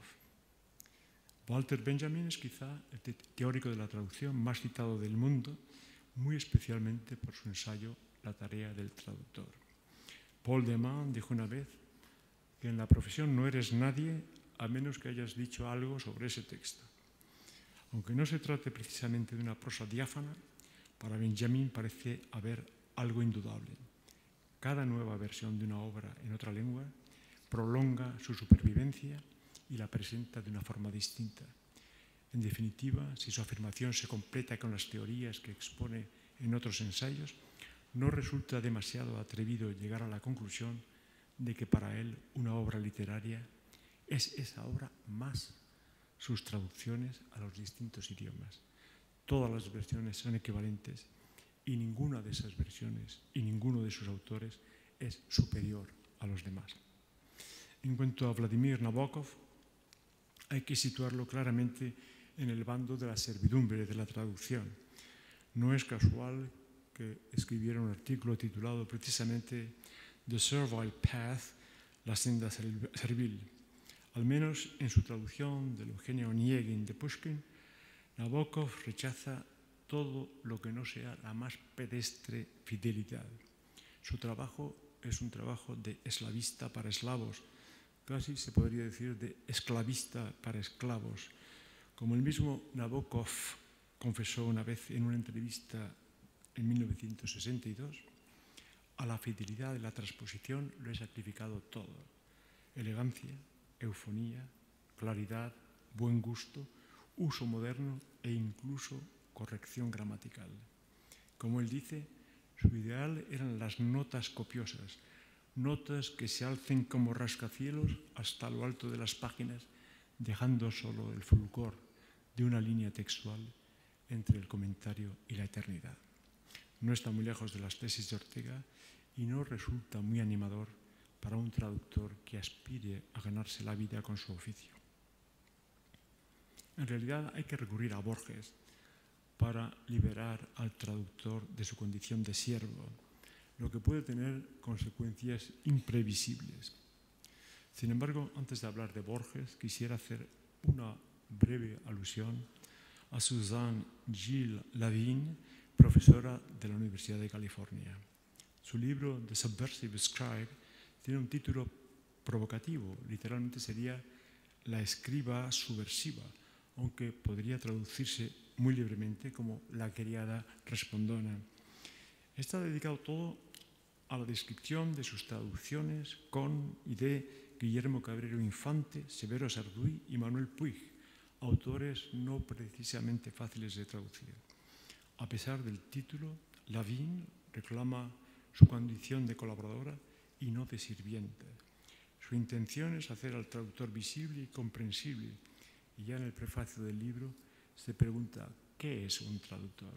Walter Benjamin es quizá el teórico de la traducción más citado del mundo, muy especialmente por su ensayo La tarea del traductor. Paul de Man dijo una vez que en la profesión no eres nadie a menos que hayas dicho algo sobre ese texto. Aunque no se trate precisamente de una prosa diáfana, para Benjamin parece haber algo indudable. Cada nueva versión de una obra en otra lengua prolonga su supervivencia y la presenta de una forma distinta. En definitiva, si su afirmación se completa con las teorías que expone en otros ensayos, no resulta demasiado atrevido llegar a la conclusión de que para él una obra literaria es esa obra más sus traducciones a los distintos idiomas. Todas las versiones son equivalentes y ninguna de esas versiones y ninguno de sus autores es superior a los demás. En cuanto a Vladimir Nabokov, hay que situarlo claramente en el bando de la servidumbre de la traducción. No es casual que escribiera un artículo titulado precisamente The Servile Path, la senda servil. Al menos en su traducción del Eugenio Onegin de Pushkin, Nabokov rechaza todo lo que no sea la más pedestre fidelidad. Su trabajo es un trabajo de eslavista para eslavos, casi se podría decir de esclavista para esclavos. Como el mismo Nabokov confesó una vez en una entrevista en mil novecientos sesenta y dos, a la fidelidad de la transposición lo he sacrificado todo: elegancia, eufonía, claridad, buen gusto, uso moderno e incluso corrección gramatical. Como él dice, su ideal eran las notas copiosas, notas que se alcen como rascacielos hasta lo alto de las páginas, dejando solo el fulgor de una línea textual entre el comentario y la eternidad. No está muy lejos de las tesis de Ortega y no resulta muy animador para un traductor que aspire a ganarse la vida con su oficio. En realidad hay que recurrir a Borges para liberar al traductor de su condición de siervo, lo que puede tener consecuencias imprevisibles. Sin embargo, antes de hablar de Borges, quisiera hacer una breve alusión a Suzanne Gilles Lavigne, profesora de la Universidad de California. Su libro The Subversive Scribe tiene un título provocativo, literalmente sería La escriba subversiva, aunque podría traducirse muy libremente como La criada respondona. Está dedicado todo a la descripción de sus traducciones con y de Guillermo Cabrero Infante, Severo Sarduy y Manuel Puig, autores no precisamente fáciles de traducir. A pesar del título, Lavigne reclama su condición de colaboradora y no de sirvienta. Su intención es hacer al traductor visible y comprensible, y ya en el prefacio del libro se pregunta ¿qué es un traductor?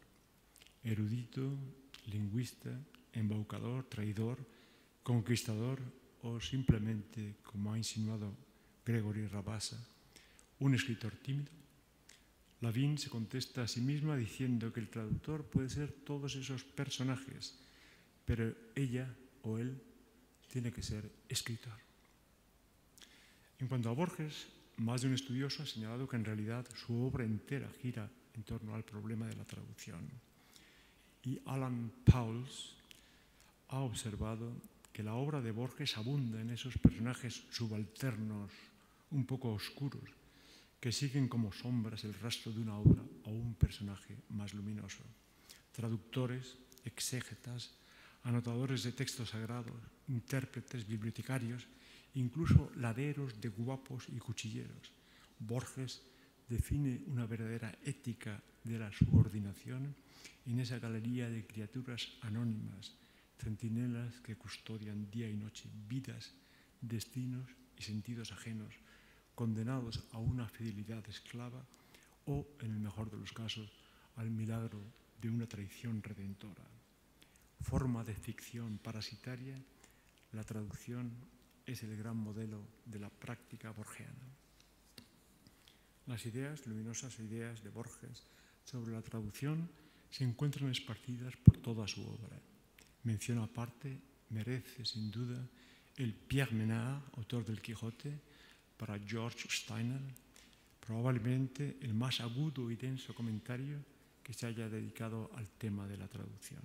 Erudito, lingüista, embaucador, traidor, conquistador o simplemente, como ha insinuado Gregory Rabassa, un escritor tímido? Lavín se contesta a sí misma diciendo que el traductor puede ser todos esos personajes, pero ella o él tiene que ser escritor. En cuanto a Borges, más de un estudioso ha señalado que en realidad su obra entera gira en torno al problema de la traducción. Y Alan Pauls ha observado que la obra de Borges abunda en esos personajes subalternos, un poco oscuros, que siguen como sombras el rastro de una obra o un personaje más luminoso. Traductores, exégetas, anotadores de textos sagrados, intérpretes, bibliotecarios, incluso laderos de guapos y cuchilleros. Borges define una verdadera ética de la subordinación en esa galería de criaturas anónimas, centinelas que custodian día y noche vidas, destinos y sentidos ajenos, condenados a una fidelidad esclava o, en el mejor de los casos, al milagro de una traición redentora. Forma de ficción parasitaria, la traducción es el gran modelo de la práctica borgiana. Las ideas, luminosas ideas de Borges sobre la traducción se encuentran esparcidas por toda su obra. Mención aparte merece, sin duda, el Pierre Menard, autor del Quijote, para George Steiner, probablemente el más agudo y denso comentario que se haya dedicado al tema de la traducción.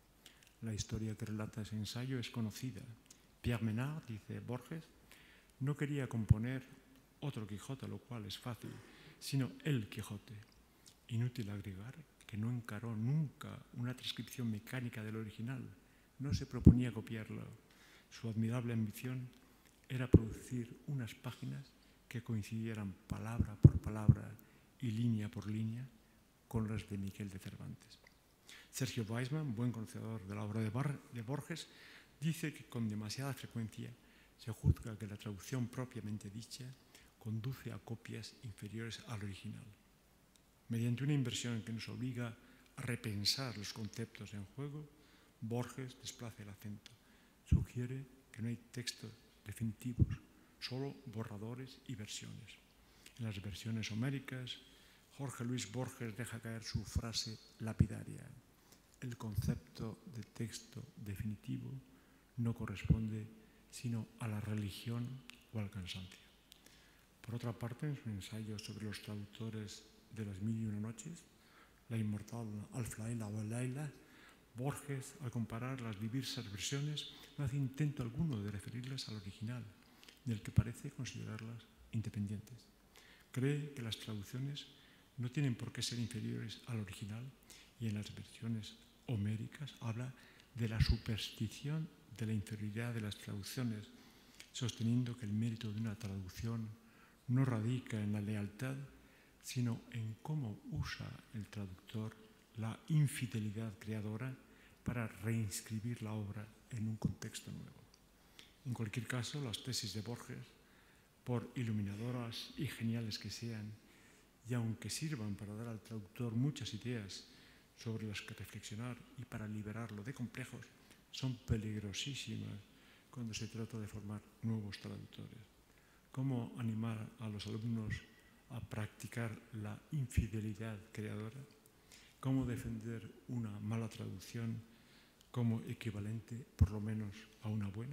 La historia que relata ese ensayo es conocida. Pierre Menard, dice Borges, no quería componer otro Quijote, lo cual es fácil, sino el Quijote. Inútil agregar que no encaró nunca una transcripción mecánica del original, no se proponía copiarlo. Su admirable ambición era producir unas páginas que coincidieran palabra por palabra y línea por línea con las de Miguel de Cervantes. Sergio Weisman, buen conocedor de la obra de, Bar de Borges, dice que con demasiada frecuencia se juzga que la traducción propiamente dicha conduce a copias inferiores al original. Mediante una inversión que nos obliga a repensar los conceptos en juego, Borges desplaza el acento. Sugiere que no hay textos definitivos, solo borradores y versiones. En las versiones homéricas, Jorge Luis Borges deja caer su frase lapidaria: el concepto de texto definitivo no corresponde sino a la religión o al cansancio. Por otra parte, en su ensayo sobre los traductores de las mil y una noches, la inmortal Alf Laila o Laila, Borges, al comparar las diversas versiones, no hace intento alguno de referirlas al original, del que parece considerarlas independientes. Cree que las traducciones no tienen por qué ser inferiores al original y en las versiones homéricas habla de la superstición de la inferioridad de las traducciones, sosteniendo que el mérito de una traducción no radica en la lealtad, sino en cómo usa el traductor la infidelidad creadora para reinscribir la obra en un contexto nuevo. En cualquier caso, las tesis de Borges, por iluminadoras y geniales que sean, y aunque sirvan para dar al traductor muchas ideas sobre las que reflexionar y para liberarlo de complejos, son peligrosísimas cuando se trata de formar nuevos traductores. ¿Cómo animar a los alumnos a practicar la infidelidad creadora? ¿Cómo defender una mala traducción como equivalente, por lo menos, a una buena?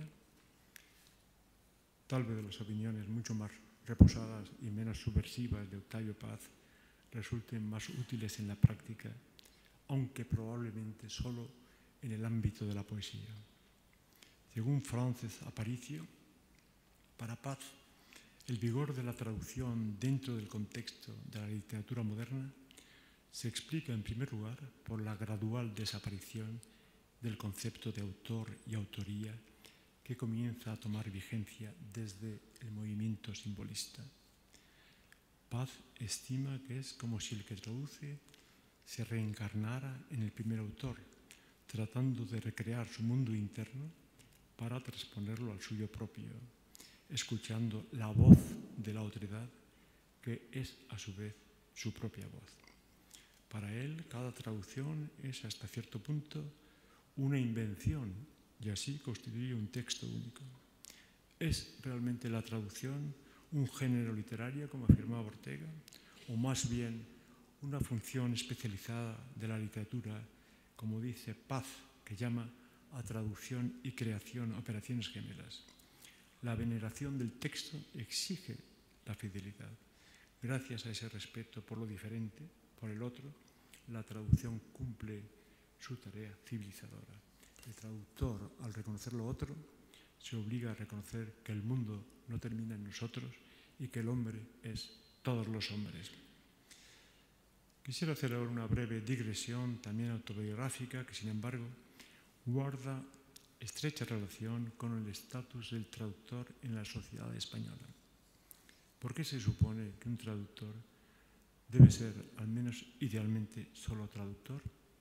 Tal vez las opiniones mucho más reposadas y menos subversivas de Octavio Paz resulten más útiles en la práctica, aunque probablemente solo en el ámbito de la poesía. Según Frances Aparicio, para Paz, el vigor de la traducción dentro del contexto de la literatura moderna se explica en primer lugar por la gradual desaparición del concepto de autor y autoría que comienza a tomar vigencia desde el movimiento simbolista. Paz estima que es como si el que traduce se reencarnara en el primer autor, tratando de recrear su mundo interno para transponerlo al suyo propio, escuchando la voz de la otredad, que es a su vez su propia voz. Para él, cada traducción es hasta cierto punto una invención y así constituye un texto único. ¿Es realmente la traducción un género literario, como afirmaba Ortega, o más bien una función especializada de la literatura, como dice Paz, que llama a traducción y creación operaciones gemelas? La veneración del texto exige la fidelidad. Gracias a ese respeto por lo diferente, por el otro, la traducción cumple su tarea civilizadora. El traductor, al reconocer lo otro, se obliga a reconocer que el mundo no termina en nosotros y que el hombre es todos los hombres. Quisiera hacer ahora una breve digresión, también autobiográfica, que sin embargo guarda estrecha relación con el estatus del traductor en la sociedad española. ¿Por qué se supone que un traductor debe ser, al menos idealmente, solo traductor?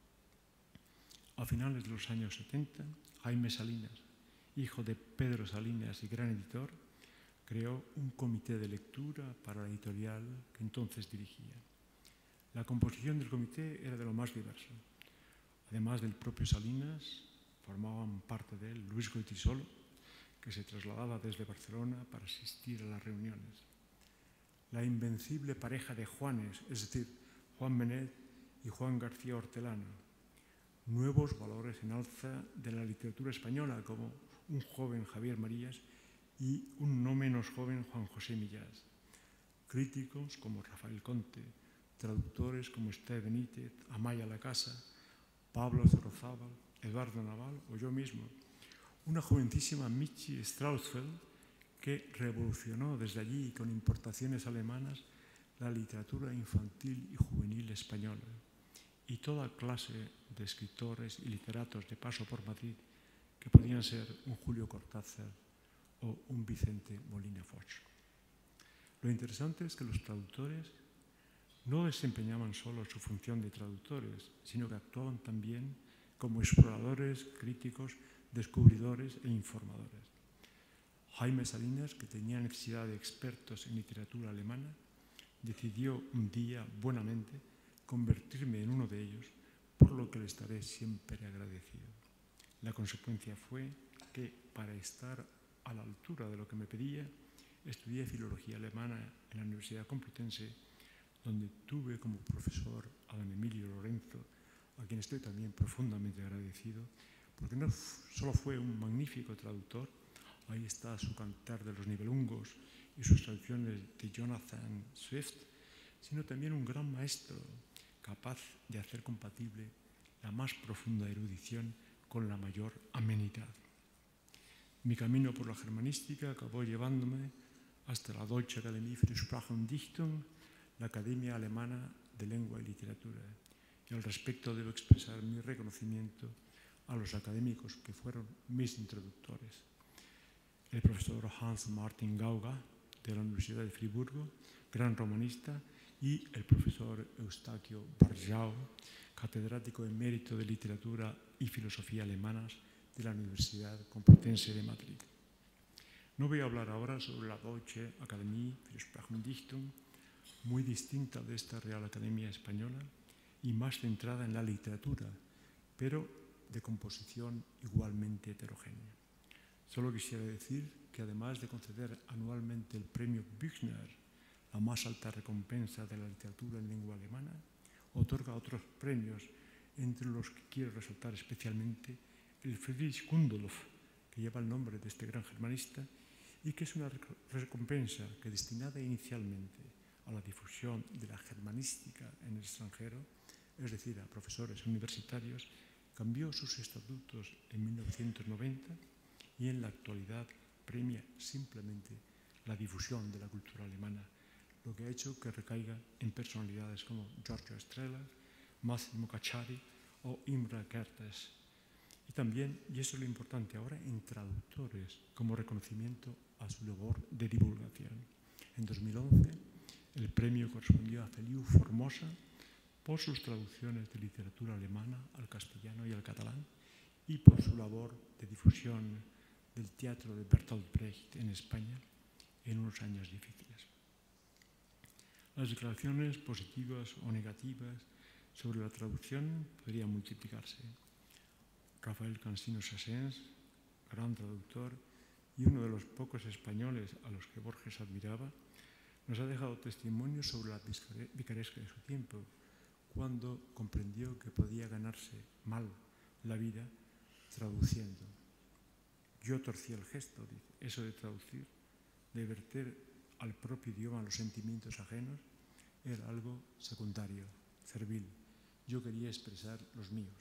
A finales de los años setenta, Jaime Salinas, hijo de Pedro Salinas y gran editor, creó un comité de lectura para la editorial que entonces dirigía. La composición del comité era de lo más diverso. Además del propio Salinas, formaban parte de él Luis Goytisolo, que se trasladaba desde Barcelona para asistir a las reuniones. La invencible pareja de Juanes, es decir, Juan Benet y Juan García Hortelano. Nuevos valores en alza de la literatura española, como un joven Javier Marías y un no menos joven Juan José Millás. Críticos como Rafael Conte, traductores como Esther Benítez, Amaya Lacasa, Pablo Zorrozábal, Eduardo Naval o yo mismo. Una jovencísima Michi Straussfeld que revolucionó desde allí con importaciones alemanas la literatura infantil y juvenil española, y toda clase de escritores y literatos de paso por Madrid que podían ser un Julio Cortázar o un Vicente Molina Foch. Lo interesante es que los traductores no desempeñaban solo su función de traductores, sino que actuaban también como exploradores, críticos, descubridores e informadores. Jaime Salinas, que tenía necesidad de expertos en literatura alemana, decidió un día, buenamente, convertirme en uno de ellos, por lo que le estaré siempre agradecido. La consecuencia fue que, para estar a la altura de lo que me pedía, estudié filología alemana en la Universidad Complutense, donde tuve como profesor a don Emilio Lorenzo, a quien estoy también profundamente agradecido, porque no solo fue un magnífico traductor, ahí está su Cantar de los Nibelungos y sus traducciones de Jonathan Swift, sino también un gran maestro, capaz de hacer compatible la más profunda erudición con la mayor amenidad. Mi camino por la germanística acabó llevándome hasta la Deutsche Akademie für Sprache und Dichtung, la Academia Alemana de Lengua y Literatura. Y al respecto debo expresar mi reconocimiento a los académicos que fueron mis introductores. El profesor Hans Martin Gauga, de la Universidad de Friburgo, gran romanista, y el profesor Eustaquio Barjau, catedrático emérito de Literatura y Filosofía Alemanas de la Universidad Complutense de Madrid. No voy a hablar ahora sobre la Deutsche Akademie für Sprache und Dichtung, muy distinta de esta Real Academia Española y más centrada en la literatura, pero de composición igualmente heterogénea. Solo quisiera decir que además de conceder anualmente el premio Büchner, la más alta recompensa de la literatura en lengua alemana, otorga otros premios, entre los que quiero resaltar especialmente el Friedrich Gundolf, que lleva el nombre de este gran germanista, y que es una recompensa que, destinada inicialmente a la difusión de la germanística en el extranjero, es decir, a profesores universitarios, cambió sus estatutos en mil novecientos noventa y en la actualidad premia simplemente la difusión de la cultura alemana, lo que ha hecho que recaiga en personalidades como Giorgio Strehler, Massimo Cacciari o Imre Kertész. Y también, y eso es lo importante ahora, en traductores, como reconocimiento a su labor de divulgación. En dos mil once, el premio correspondió a Feliu Formosa por sus traducciones de literatura alemana al castellano y al catalán y por su labor de difusión del teatro de Bertolt Brecht en España en unos años difíciles. Las declaraciones positivas o negativas sobre la traducción podrían multiplicarse. Rafael Cansino Sassens, gran traductor, y uno de los pocos españoles a los que Borges admiraba, nos ha dejado testimonio sobre la picaresca de su tiempo, cuando comprendió que podía ganarse mal la vida traduciendo. Yo torcía el gesto, dice, eso de traducir, de verter al propio idioma los sentimientos ajenos, era algo secundario, servil. Yo quería expresar los míos.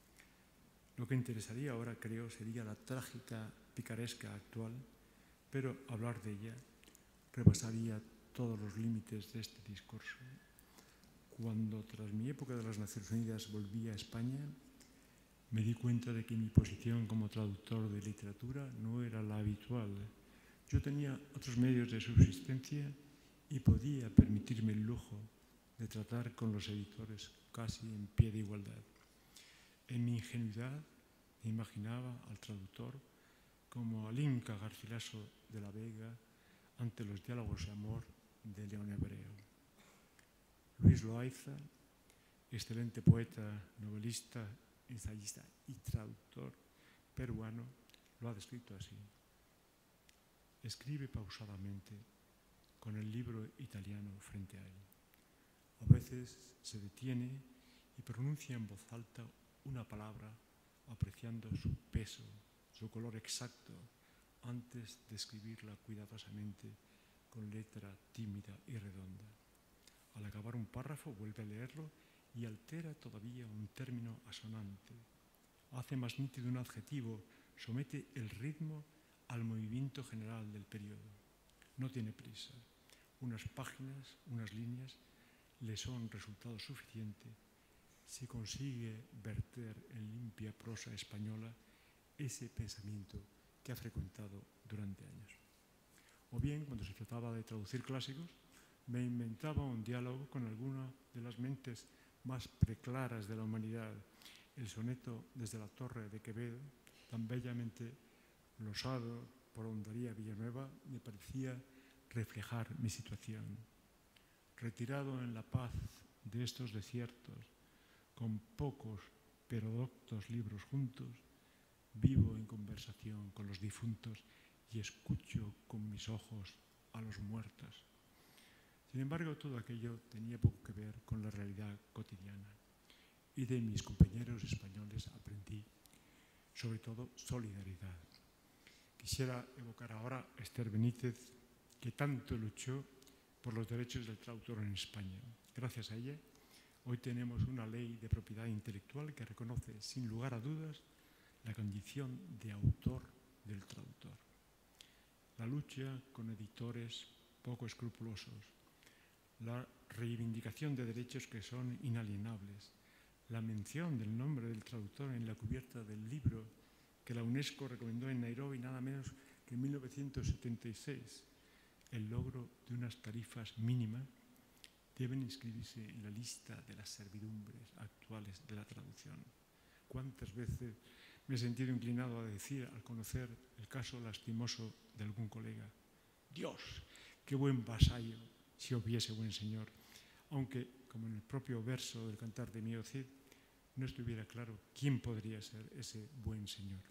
Lo que interesaría ahora, creo, sería la trágica picaresca actual, pero hablar de ella rebasaría todos los límites de este discurso. Cuando, tras mi época de las Naciones Unidas, volví a España, me di cuenta de que mi posición como traductor de literatura no era la habitual. Yo tenía otros medios de subsistencia y podía permitirme el lujo de tratar con los editores casi en pie de igualdad. En mi ingenuidad me imaginaba al traductor como al Inca Garcilaso de la Vega ante los diálogos de amor de León Hebreo. Luis Loaiza, excelente poeta, novelista, ensayista y traductor peruano, lo ha descrito así. Escribe pausadamente con el libro italiano frente a él. A veces se detiene y pronuncia en voz alta una palabra apreciando su peso, su color exacto, antes de escribirla cuidadosamente con letra tímida y redonda. Al acabar un párrafo vuelve a leerlo y altera todavía un término asonante. Hace más nítido un adjetivo, somete el ritmo al movimiento general del periodo. No tiene prisa. Unas páginas, unas líneas, le son resultado suficiente si consigue verter en limpia prosa española ese pensamiento que ha frecuentado durante años. O bien, cuando se trataba de traducir clásicos, me inventaba un diálogo con alguna de las mentes más preclaras de la humanidad. El soneto Desde la Torre de Quevedo, tan bellamente losado por Hondoría Villanueva, me parecía reflejar mi situación. Retirado en la paz de estos desiertos, con pocos pero doctos libros juntos, vivo en conversación con los difuntos y escucho con mis ojos a los muertos. Sin embargo, todo aquello tenía poco que ver con la realidad cotidiana. Y de mis compañeros españoles aprendí, sobre todo, solidaridad. Quisiera evocar ahora a Esther Benítez, que tanto luchó por los derechos del traductor en España. Gracias a ella, hoy tenemos una ley de propiedad intelectual que reconoce, sin lugar a dudas, la condición de autor del traductor. La lucha con editores poco escrupulosos, la reivindicación de derechos que son inalienables, la mención del nombre del traductor en la cubierta del libro que la UNESCO recomendó en Nairobi nada menos que en mil novecientos setenta y seis, el logro de unas tarifas mínimas, deben inscribirse en la lista de las servidumbres actuales de la traducción. ¿Cuántas veces me he sentido inclinado a decir, al conocer el caso lastimoso de algún colega, Dios, qué buen vasallo si hubiese buen señor, aunque, como en el propio verso del Cantar de Mío Cid, no estuviera claro quién podría ser ese buen señor.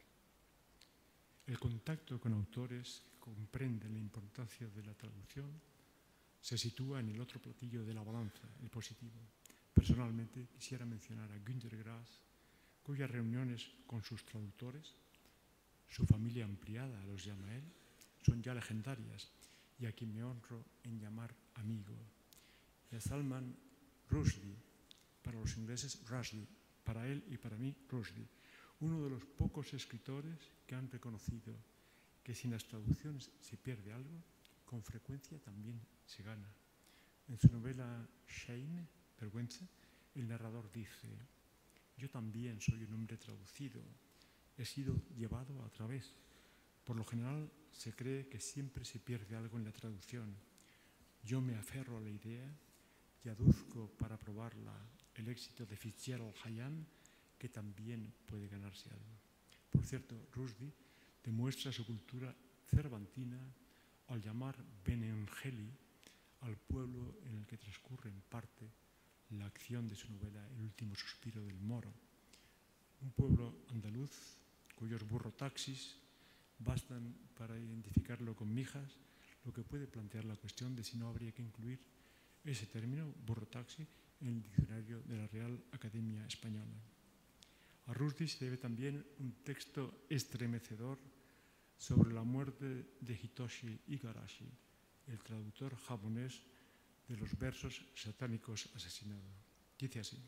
El contacto con autores que comprenden la importancia de la traducción se sitúa en el otro platillo de la balanza, el positivo. Personalmente quisiera mencionar a Günter Grass, cuyas reuniones con sus traductores, su familia ampliada los llama él, son ya legendarias, y a quien me honro en llamar amigo. Y a Salman Rushdie, para los ingleses Rushdie, para él y para mí Rushdie, uno de los pocos escritores que han reconocido que sin las traducciones se pierde algo, con frecuencia también se gana. En su novela Shame, Vergüenza, el narrador dice: yo también soy un hombre traducido, he sido llevado a través. Por lo general se cree que siempre se pierde algo en la traducción. Yo me aferro a la idea y aduzco para probarla el éxito de Fitzgerald Hayam, que también puede ganarse algo. Por cierto, Rushdie demuestra su cultura cervantina al llamar Bene Angeli al pueblo en el que transcurre en parte la acción de su novela El último suspiro del Moro, un pueblo andaluz cuyos burrotaxis bastan para identificarlo con Mijas, lo que puede plantear la cuestión de si no habría que incluir ese término, burrotaxi, en el diccionario de la Real Academia Española. A Rushdie se debe también un texto estremecedor sobre la muerte de Hitoshi Igarashi, el traductor japonés de los versos satánicos asesinado. Dice así: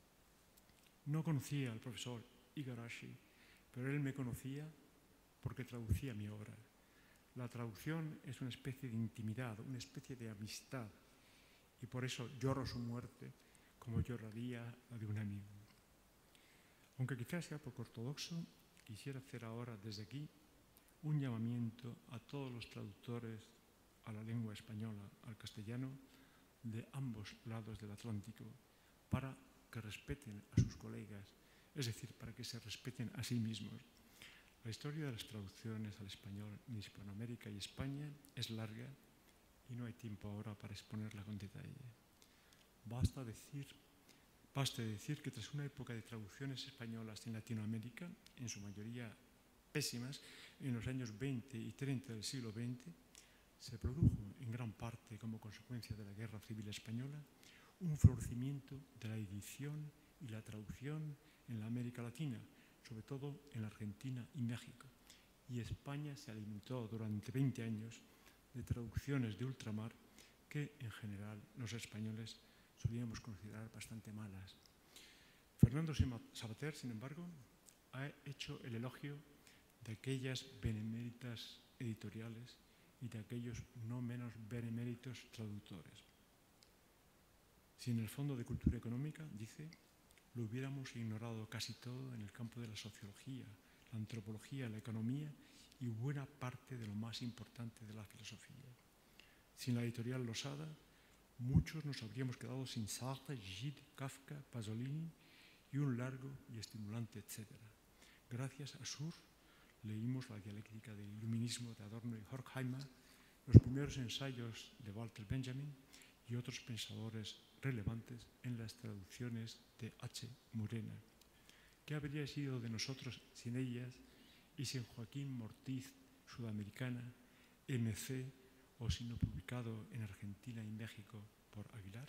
no conocía al profesor Igarashi, pero él me conocía porque traducía mi obra. La traducción es una especie de intimidad, una especie de amistad, y por eso lloro su muerte como lloraría la de un amigo. Aunque quizás sea poco ortodoxo, quisiera hacer ahora desde aquí un llamamiento a todos los traductores a la lengua española, al castellano, de ambos lados del Atlántico, para que respeten a sus colegas, es decir, para que se respeten a sí mismos. La historia de las traducciones al español en Hispanoamérica y España es larga y no hay tiempo ahora para exponerla con detalle. Basta decir, basta decir que tras una época de traducciones españolas en Latinoamérica, en su mayoría pésimas, en los años veinte y treinta del siglo veinte, se produjo en gran parte como consecuencia de la Guerra Civil Española un florecimiento de la edición y la traducción en la América Latina, sobre todo en la Argentina y México. Y España se alimentó durante veinte años de traducciones de ultramar que, en general, los españoles solíamos considerar bastante malas. Fernando Savater, sin embargo, ha hecho el elogio de aquellas beneméritas editoriales y de aquellos no menos beneméritos traductores. Si en el Fondo de Cultura Económica, dice, lo hubiéramos ignorado casi todo en el campo de la sociología, la antropología, la economía y buena parte de lo más importante de la filosofía. Sin la editorial Losada, muchos nos habríamos quedado sin Sartre, Gide, Kafka, Pasolini y un largo y estimulante etcétera. Gracias a Sur leímos la dialéctica del iluminismo de Adorno y Horkheimer, los primeros ensayos de Walter Benjamin y otros pensadores relevantes en las traducciones de H. Murena. ¿Qué habría sido de nosotros sin ellas y sin Joaquín Mortiz, Sudamericana, M C o sin lo publicado en Argentina y México por Aguilar?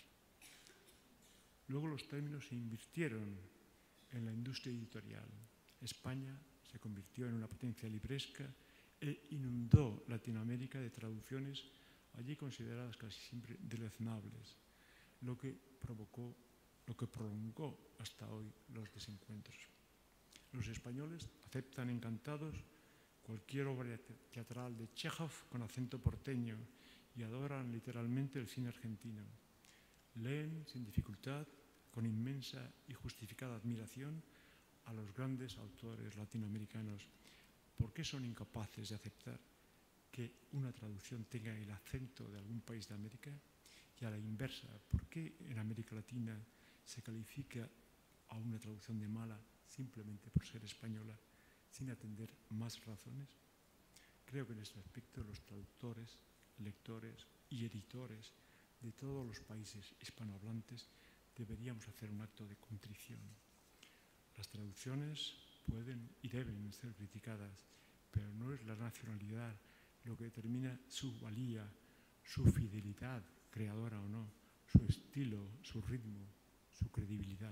Luego los términos se invirtieron en la industria editorial. España se convirtió en una potencia libresca e inundó Latinoamérica de traducciones allí consideradas casi siempre deleznables, lo que provocó, lo que prolongó hasta hoy los desencuentros. Los españoles aceptan encantados cualquier obra teatral de Chejov con acento porteño y adoran literalmente el cine argentino. Leen sin dificultad, con inmensa y justificada admiración, a los grandes autores latinoamericanos. ¿Por qué son incapaces de aceptar que una traducción tenga el acento de algún país de América? Y a la inversa, ¿por qué en América Latina se califica a una traducción de mala simplemente por ser española, sin atender más razones? Creo que en este aspecto los traductores, lectores y editores de todos los países hispanohablantes deberíamos hacer un acto de contrición. Las traducciones pueden y deben ser criticadas, pero no es la nacionalidad lo que determina su valía, su fidelidad, creadora o no, su estilo, su ritmo, su credibilidad.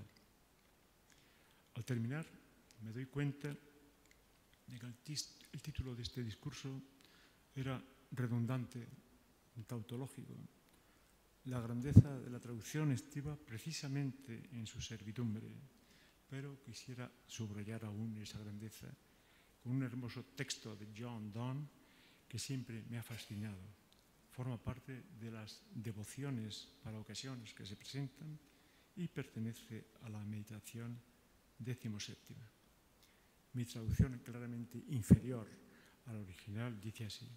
Al terminar, me doy cuenta de que el, el título de este discurso era redundante, tautológico. La grandeza de la traducción estriba precisamente en su servidumbre, pero quisiera subrayar aún esa grandeza con un hermoso texto de John Donne que siempre me ha fascinado. Forma parte de las devociones para ocasiones que se presentan y pertenece a la meditación decimoséptima. Mi traducción, claramente inferior al original, dice así: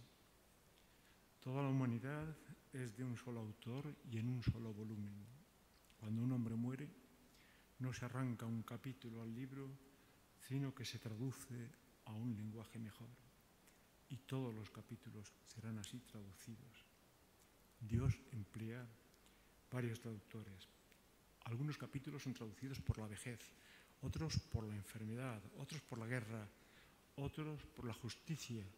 toda la humanidad es de un solo autor y en un solo volumen. Cuando un hombre muere, no se arranca un capítulo al libro, sino que se traduce a un lenguaje mejor. Y todos los capítulos serán así traducidos. Dios emplea varios traductores. Algunos capítulos son traducidos por la vejez, otros por la enfermedad, otros por la guerra, otros por la justicia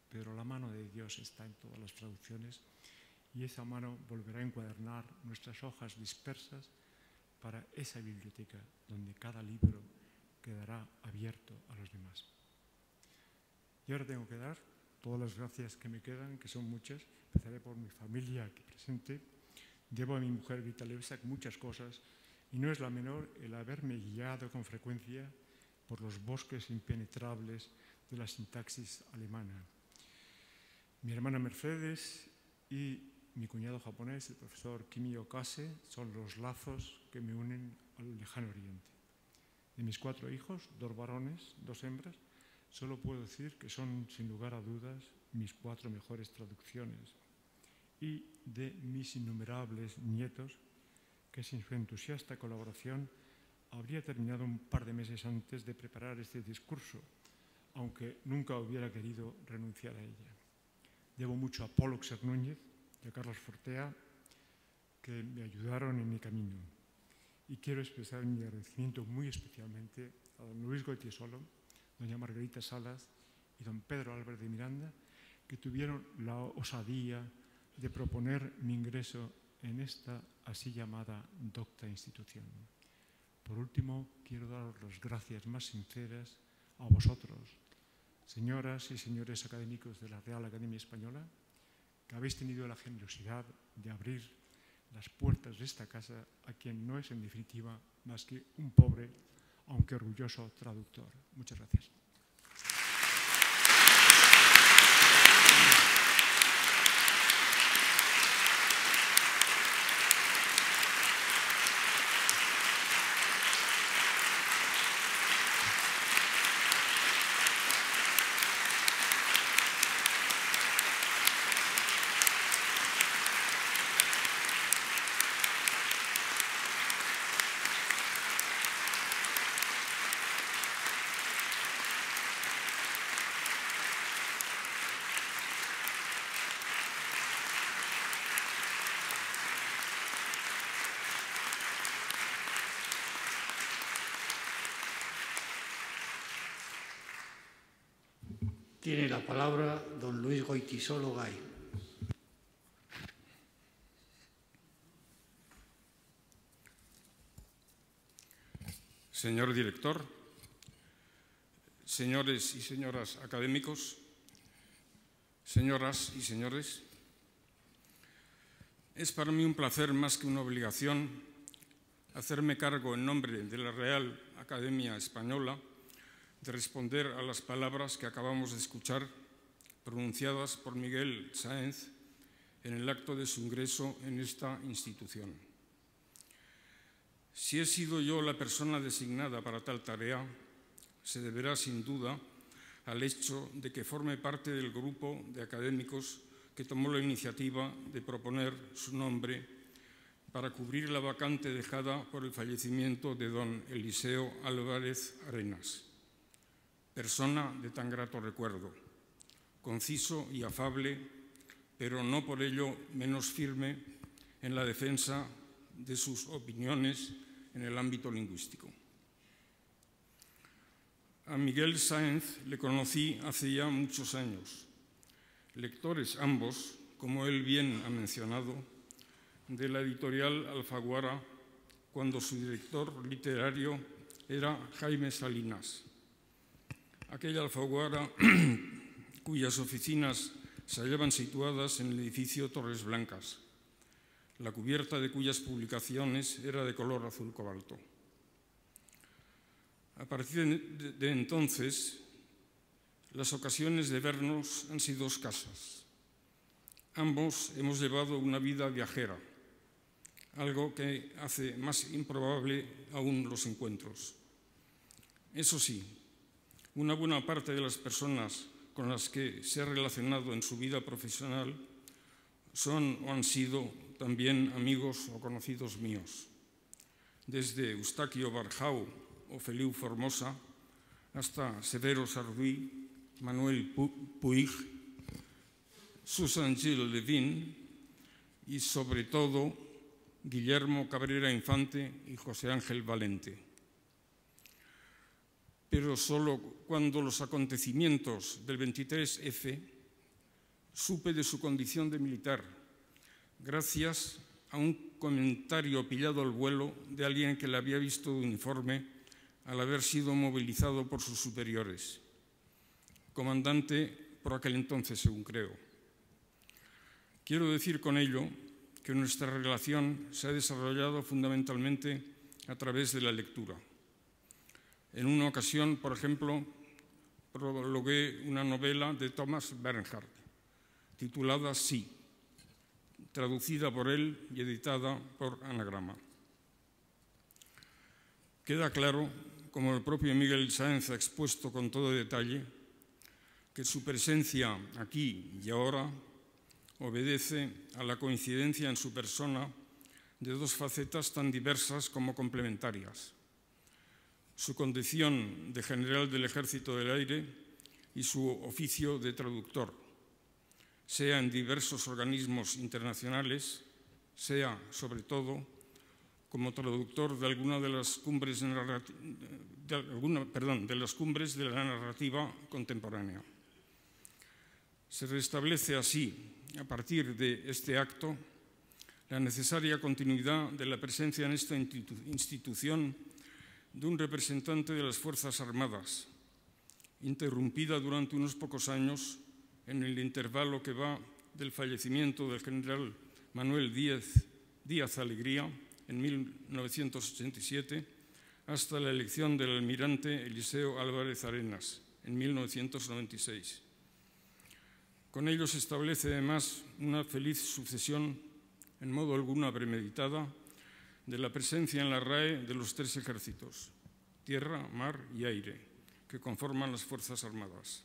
pero la mano de Dios está en todas las traducciones y esa mano volverá a encuadernar nuestras hojas dispersas para esa biblioteca donde cada libro quedará abierto a los demás. Y ahora tengo que dar todas las gracias que me quedan, que son muchas. Empezaré por mi familia aquí presente. Debo a mi mujer Rita Levsak muchas cosas y no es la menor el haberme guiado con frecuencia por los bosques impenetrables de la sintaxis alemana. Mi hermana Mercedes y mi cuñado japonés, el profesor Kimi Okase, son los lazos que me unen al lejano oriente. De mis cuatro hijos, dos varones, dos hembras, solo puedo decir que son, sin lugar a dudas, mis cuatro mejores traducciones. Y de mis innumerables nietos, que sin su entusiasta colaboración habría terminado un par de meses antes de preparar este discurso, aunque nunca hubiera querido renunciar a ella. Debo mucho a Pollux Núñez y a Carlos Fortea, que me ayudaron en mi camino. Y quiero expresar mi agradecimiento muy especialmente a don Luis Goytisolo, doña Margarita Salas y don Pedro Álvarez de Miranda, que tuvieron la osadía de proponer mi ingreso en esta así llamada docta institución. Por último, quiero daros las gracias más sinceras a vosotros, señoras y señores académicos de la Real Academia Española, que habéis tenido la generosidad de abrir las puertas de esta casa a quien no es en definitiva más que un pobre, aunque orgulloso traductor. Muchas gracias. Tiene la palabra don Luis Goytisolo Gay. Señor director, señores y señoras académicos, señoras y señores, es para mí un placer más que una obligación hacerme cargo en nombre de la Real Academia Española de responder a las palabras que acabamos de escuchar pronunciadas por Miguel Sáenz en el acto de su ingreso en esta institución. Si he sido yo la persona designada para tal tarea, se deberá sin duda al hecho de que forme parte del grupo de académicos que tomó la iniciativa de proponer su nombre para cubrir la vacante dejada por el fallecimiento de don Eliseo Álvarez Arenas. Persona de tan grato recuerdo, conciso y afable, pero no por ello menos firme en la defensa de sus opiniones en el ámbito lingüístico. A Miguel Sáenz le conocí hace ya muchos años, lectores ambos, como él bien ha mencionado, de la editorial Alfaguara, cuando su director literario era Jaime Salinas. Aquella Alfaguara cuyas oficinas se hallaban situadas en el edificio Torres Blancas, la cubierta de cuyas publicaciones era de color azul cobalto. A partir de entonces, las ocasiones de vernos han sido escasas. Ambos hemos llevado una vida viajera, algo que hace más improbable aún los encuentros. Eso sí, una buena parte de las personas con las que se ha relacionado en su vida profesional son o han sido también amigos o conocidos míos. Desde Eustaquio Barjau o Feliu Formosa hasta Severo Sarduí, Manuel Puig, Susan Gil Levin y sobre todo Guillermo Cabrera Infante y José Ángel Valente. Pero solo cuando los acontecimientos del veintitrés efe supe de su condición de militar, gracias a un comentario pillado al vuelo de alguien que le había visto de uniforme al haber sido movilizado por sus superiores, comandante por aquel entonces, según creo. Quiero decir con ello que nuestra relación se ha desarrollado fundamentalmente a través de la lectura. En una ocasión, por ejemplo, prologué una novela de Thomas Bernhard, titulada Sí, traducida por él y editada por Anagrama. Queda claro, como el propio Miguel Sáenz ha expuesto con todo detalle, que su presencia aquí y ahora obedece a la coincidencia en su persona de dos facetas tan diversas como complementarias: su condición de general del Ejército del Aire y su oficio de traductor, sea en diversos organismos internacionales, sea, sobre todo, como traductor de alguna de las cumbres de, alguna, perdón, de las cumbres de la narrativa contemporánea. Se restablece así, a partir de este acto, la necesaria continuidad de la presencia en esta institución de un representante de las Fuerzas Armadas, interrumpida durante unos pocos años en el intervalo que va del fallecimiento del general Manuel Díaz, Díaz Alegría en mil novecientos ochenta y siete hasta la elección del almirante Eliseo Álvarez Arenas en mil novecientos noventa y seis. Con ello se establece además una feliz sucesión, en modo alguna premeditada, de la presencia en la R A E de los tres ejércitos, tierra, mar y aire, que conforman las Fuerzas Armadas.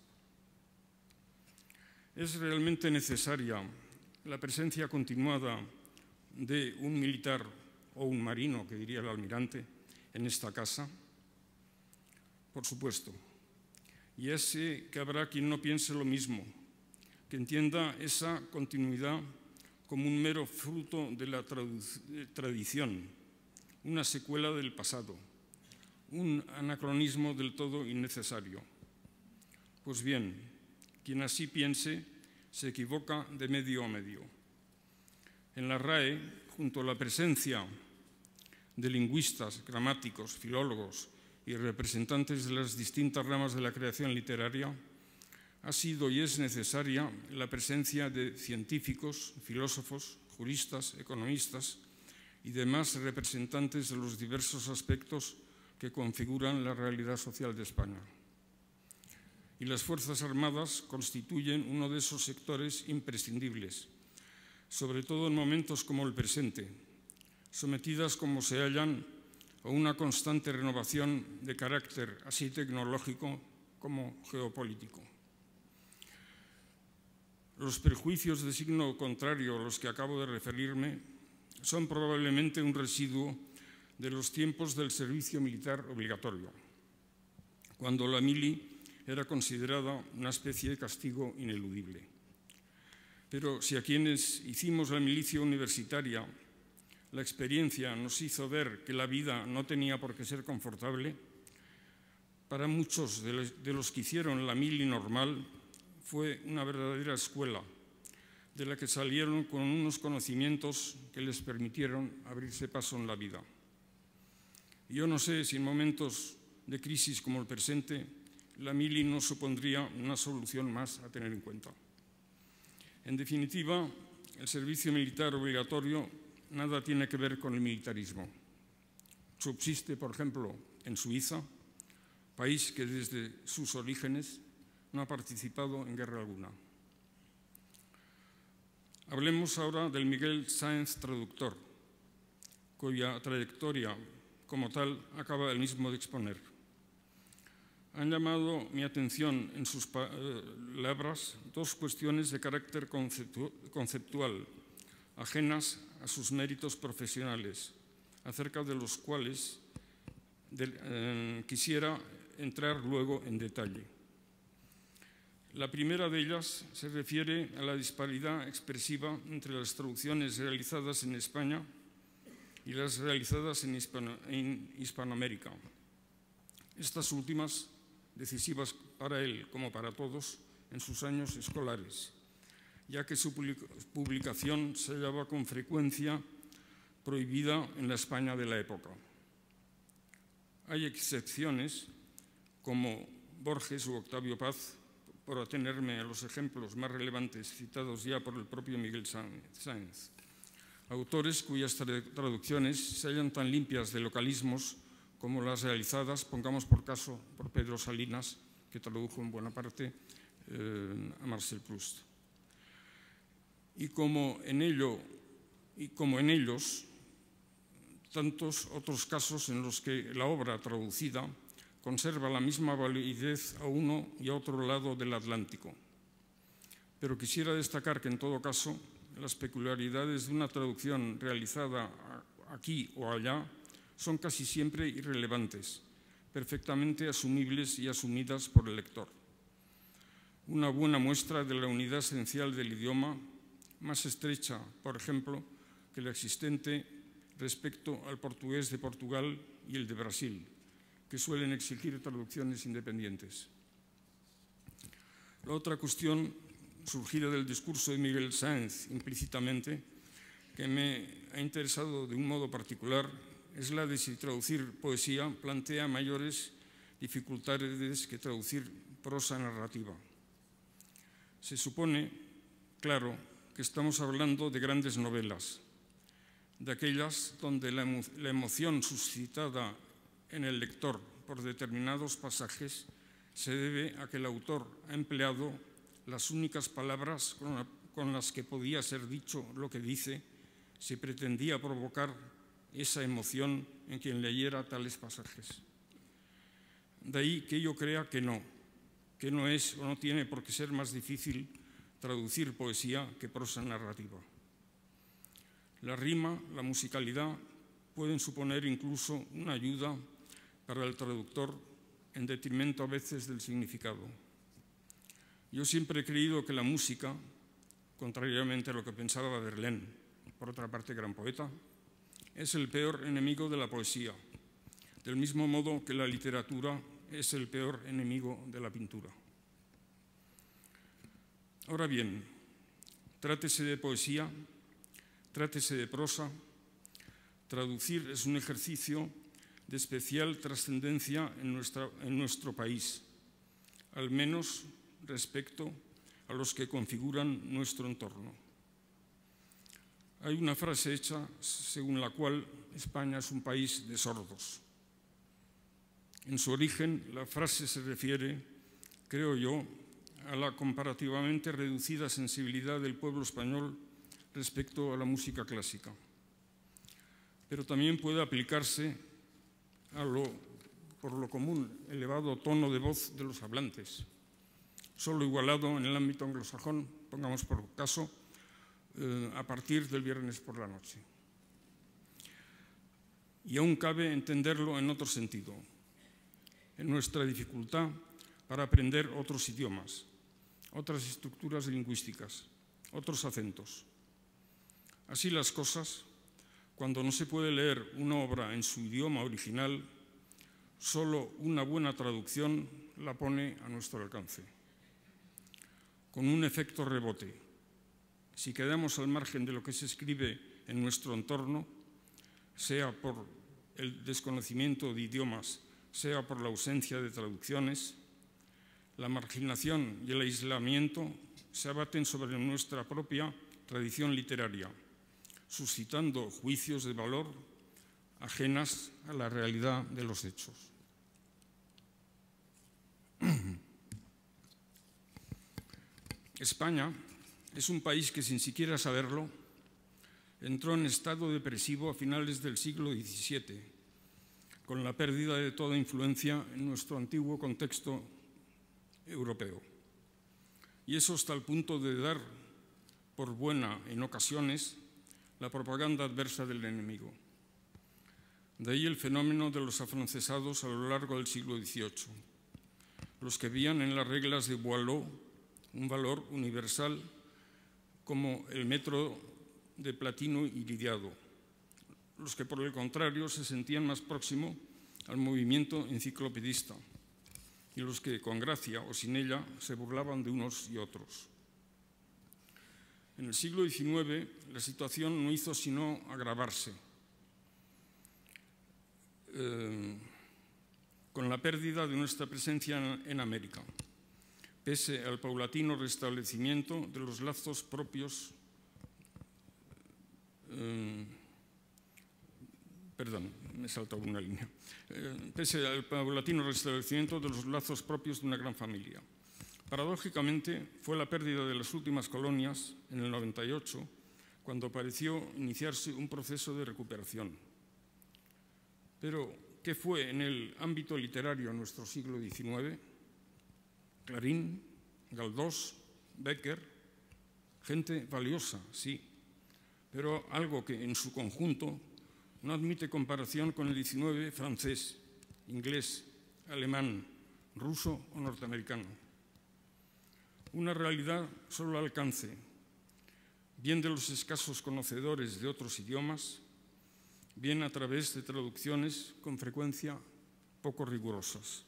¿Es realmente necesaria la presencia continuada de un militar o un marino, que diría el almirante, en esta casa? Por supuesto. Y es que habrá quien no piense lo mismo, que entienda esa continuidad como un mero fruto de la tradición, una secuela del pasado, un anacronismo del todo innecesario. Pues bien, quien así piense se equivoca de medio a medio. En la R A E, junto a la presencia de lingüistas, gramáticos, filólogos y representantes de las distintas ramas de la creación literaria, ha sido y es necesaria la presencia de científicos, filósofos, juristas, economistas y demás representantes de los diversos aspectos que configuran la realidad social de España. Y las Fuerzas Armadas constituyen uno de esos sectores imprescindibles, sobre todo en momentos como el presente, sometidas como se hallan a una constante renovación de carácter así tecnológico como geopolítico. Los prejuicios de signo contrario a los que acabo de referirme son probablemente un residuo de los tiempos del servicio militar obligatorio, cuando la mili era considerada una especie de castigo ineludible. Pero si a quienes hicimos la milicia universitaria la experiencia nos hizo ver que la vida no tenía por qué ser confortable, para muchos de los que hicieron la mili normal fue una verdadera escuela, de la que salieron con unos conocimientos que les permitieron abrirse paso en la vida. Y yo no sé si en momentos de crisis como el presente, la mili no supondría una solución más a tener en cuenta. En definitiva, el servicio militar obligatorio nada tiene que ver con el militarismo. Subsiste, por ejemplo, en Suiza, país que desde sus orígenes no ha participado en guerra alguna. Hablemos ahora del Miguel Sáenz traductor, cuya trayectoria como tal acaba él mismo de exponer. Han llamado mi atención en sus palabras dos cuestiones de carácter conceptual, ajenas a sus méritos profesionales, acerca de los cuales de, eh, quisiera entrar luego en detalle. La primera de ellas se refiere a la disparidad expresiva entre las traducciones realizadas en España y las realizadas en, Hispano, en Hispanoamérica. Estas últimas, decisivas para él como para todos en sus años escolares, ya que su publicación se hallaba con frecuencia prohibida en la España de la época. Hay excepciones, como Borges u Octavio Paz, por atenerme a los ejemplos más relevantes citados ya por el propio Miguel Sáenz. Autores cuyas traducciones se hallan tan limpias de localismos como las realizadas, pongamos por caso, por Pedro Salinas, que tradujo en buena parte eh, a Marcel Proust. Y como en ello, y como en ellos, tantos otros casos en los que la obra traducida conserva la misma validez a uno y a otro lado del Atlántico. Pero quisiera destacar que, en todo caso, las peculiaridades de una traducción realizada aquí o allá son casi siempre irrelevantes, perfectamente asumibles y asumidas por el lector. Una buena muestra de la unidad esencial del idioma, más estrecha, por ejemplo, que la existente respecto al portugués de Portugal y el de Brasil, que suelen exigir traducciones independientes. La otra cuestión surgida del discurso de Miguel Sáenz implícitamente, que me ha interesado de un modo particular, es la de si traducir poesía plantea mayores dificultades que traducir prosa narrativa. Se supone, claro, que estamos hablando de grandes novelas, de aquellas donde la, emo la emoción suscitada en el lector por determinados pasajes se debe a que el autor ha empleado las únicas palabras con, la, con las que podía ser dicho lo que dice, si pretendía provocar esa emoción en quien leyera tales pasajes. De ahí que yo crea que no, que no es o no tiene por qué ser más difícil traducir poesía que prosa narrativa. La rima, la musicalidad pueden suponer incluso una ayuda para el traductor en detrimento a veces del significado. Yo siempre he creído que la música, contrariamente a lo que pensaba Verlaine, por otra parte gran poeta, es el peor enemigo de la poesía, del mismo modo que la literatura es el peor enemigo de la pintura. Ahora bien, trátese de poesía, trátese de prosa, traducir es un ejercicio de especial trascendencia en, nuestra, en nuestro país, al menos respecto a los que configuran nuestro entorno. Hay una frase hecha según la cual España es un país de sordos. En su origen, la frase se refiere, creo yo, a la comparativamente reducida sensibilidad del pueblo español respecto a la música clásica. Pero también puede aplicarse a lo, por lo común, elevado tono de voz de los hablantes, solo igualado en el ámbito anglosajón, pongamos por caso, eh, a partir del viernes por la noche. Y aún cabe entenderlo en otro sentido, en nuestra dificultad para aprender otros idiomas, otras estructuras lingüísticas, otros acentos. Así las cosas, cuando no se puede leer una obra en su idioma original, solo una buena traducción la pone a nuestro alcance. Con un efecto rebote. Si quedamos al margen de lo que se escribe en nuestro entorno, sea por el desconocimiento de idiomas, sea por la ausencia de traducciones, la marginación y el aislamiento se abaten sobre nuestra propia tradición literaria, suscitando juicios de valor ajenas a la realidad de los hechos. España es un país que, sin siquiera saberlo, entró en estado depresivo a finales del siglo diecisiete, con la pérdida de toda influencia en nuestro antiguo contexto europeo. Y eso hasta el punto de dar por buena, en ocasiones, la propaganda adversa del enemigo. De ahí el fenómeno de los afrancesados a lo largo del siglo dieciocho, los que veían en las reglas de Boileau un valor universal como el metro de platino iridiado, los que por el contrario se sentían más próximos al movimiento enciclopedista y los que con gracia o sin ella se burlaban de unos y otros. En el siglo diecinueve la situación no hizo sino agravarse, eh, con la pérdida de nuestra presencia en, en América, pese al paulatino restablecimiento de los lazos propios, eh, perdón, me he saltado una línea, eh, pese al paulatino restablecimiento de los lazos propios de una gran familia. Paradójicamente, fue la pérdida de las últimas colonias en el noventa y ocho cuando pareció iniciarse un proceso de recuperación. Pero, ¿qué fue en el ámbito literario en nuestro siglo diecinueve? Clarín, Galdós, Bécquer, gente valiosa, sí, pero algo que en su conjunto no admite comparación con el diecinueve francés, inglés, alemán, ruso o norteamericano. Una realidad solo al alcance, bien de los escasos conocedores de otros idiomas, bien a través de traducciones con frecuencia poco rigurosas.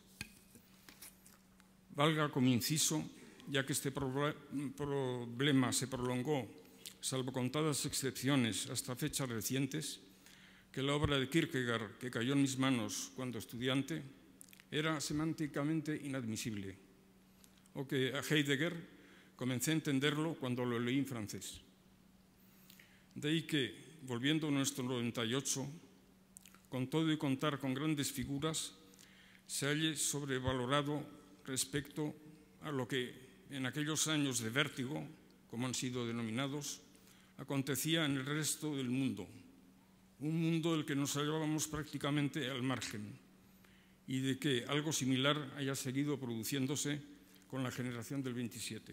Valga como inciso, ya que este problema se prolongó, salvo contadas excepciones hasta fechas recientes, que la obra de Kierkegaard, que cayó en mis manos cuando estudiante, era semánticamente inadmisible, o que a Heidegger comencé a entenderlo cuando lo leí en francés. De ahí que, volviendo a nuestro noventa y ocho, con todo y contar con grandes figuras, se halle sobrevalorado respecto a lo que en aquellos años de vértigo, como han sido denominados, acontecía en el resto del mundo, un mundo del que nos hallábamos prácticamente al margen, y de que algo similar haya seguido produciéndose con la generación del veintisiete.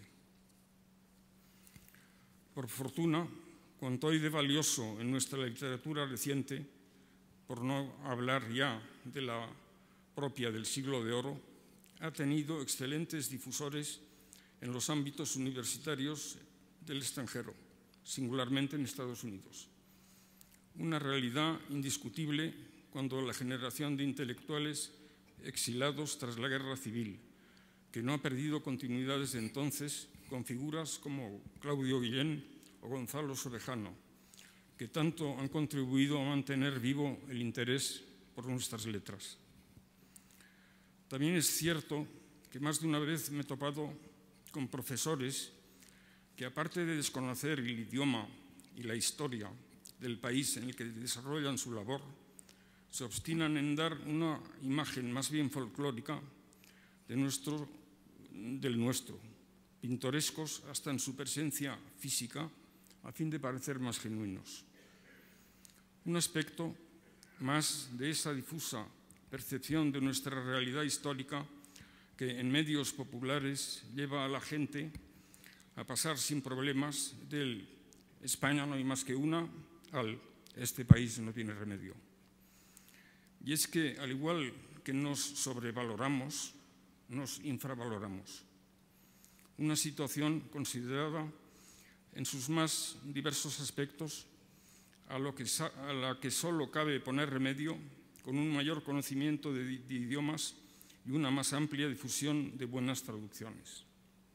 Por fortuna, cuanto hay de valioso en nuestra literatura reciente, por no hablar ya de la propia del siglo de oro, ha tenido excelentes difusores en los ámbitos universitarios del extranjero, singularmente en Estados Unidos. Una realidad indiscutible cuando la generación de intelectuales exilados tras la guerra civil, que no ha perdido continuidad desde entonces con figuras como Claudio Guillén o Gonzalo Sobejano, que tanto han contribuido a mantener vivo el interés por nuestras letras. También es cierto que más de una vez me he topado con profesores que, aparte de desconocer el idioma y la historia del país en el que desarrollan su labor, se obstinan en dar una imagen más bien folclórica de nuestro, del nuestro, pintorescos hasta en su presencia física, a fin de parecer más genuinos. Un aspecto más de esa difusa percepción de nuestra realidad histórica que en medios populares lleva a la gente a pasar sin problemas del España no hay más que una al este país no tiene remedio. Y es que, al igual que nos sobrevaloramos, nos infravaloramos. Una situación considerada en sus más diversos aspectos a, lo que, a la que solo cabe poner remedio con un mayor conocimiento de, de idiomas y una más amplia difusión de buenas traducciones.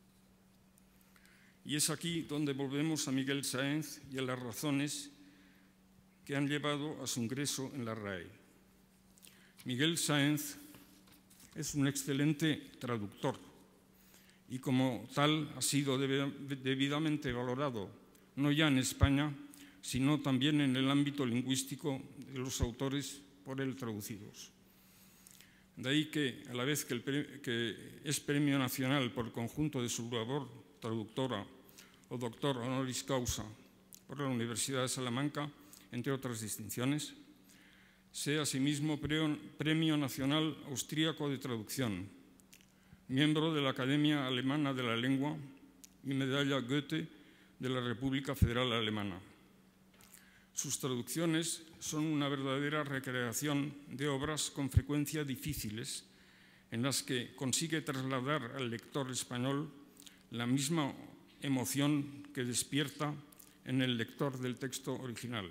Y es aquí donde volvemos a Miguel Sáenz y a las razones que han llevado a su ingreso en la R A E. Miguel Sáenz es un excelente traductor y como tal ha sido debidamente valorado, no ya en España, sino también en el ámbito lingüístico de los autores por él traducidos. De ahí que, a la vez que, el pre, que es premio nacional por el conjunto de su labor traductora o doctor honoris causa por la Universidad de Salamanca, entre otras distinciones, sea asimismo Premio Nacional Austríaco de Traducción, miembro de la Academia Alemana de la Lengua y Medalla Goethe de la República Federal Alemana. Sus traducciones son una verdadera recreación de obras con frecuencia difíciles, en las que consigue trasladar al lector español la misma emoción que despierta en el lector del texto original.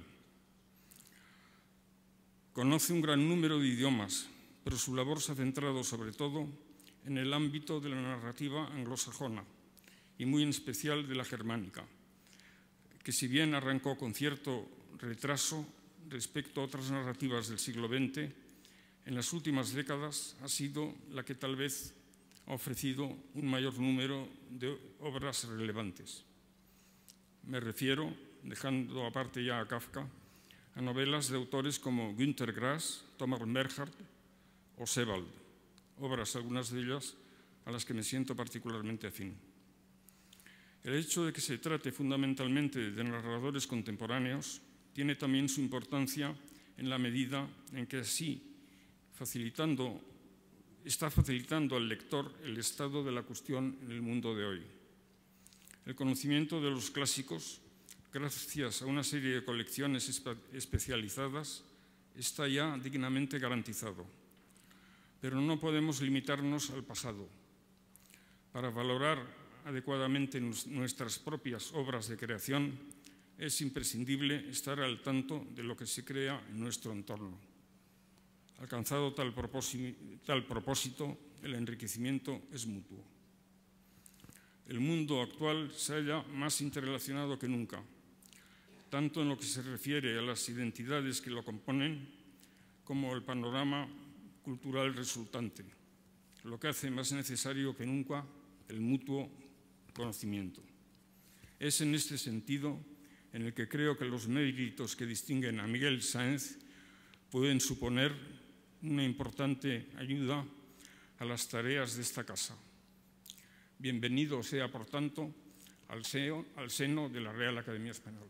Conoce un gran número de idiomas, pero su labor se ha centrado sobre todo en el ámbito de la narrativa anglosajona y muy en especial de la germánica, que si bien arrancó con cierto retraso respecto a otras narrativas del siglo veinte, en las últimas décadas ha sido la que tal vez ha ofrecido un mayor número de obras relevantes. Me refiero, dejando aparte ya a Kafka, a novelas de autores como Günter Grass, Thomas Bernhard o Sebald, obras, algunas de ellas, a las que me siento particularmente afín. El hecho de que se trate fundamentalmente de narradores contemporáneos tiene también su importancia en la medida en que así facilitando, está facilitando al lector el estado de la cuestión en el mundo de hoy. El conocimiento de los clásicos, gracias a una serie de colecciones espe- especializadas, está ya dignamente garantizado. Pero no podemos limitarnos al pasado. Para valorar adecuadamente nuestras propias obras de creación, es imprescindible estar al tanto de lo que se crea en nuestro entorno. Alcanzado tal propósito, tal propósito, el enriquecimiento es mutuo. El mundo actual se halla más interrelacionado que nunca, tanto en lo que se refiere a las identidades que lo componen, como al panorama cultural resultante, lo que hace más necesario que nunca el mutuo conocimiento. Es en este sentido en el que creo que los méritos que distinguen a Miguel Sáenz pueden suponer una importante ayuda a las tareas de esta casa. Bienvenido sea, por tanto, al seno, al seno de la Real Academia Española.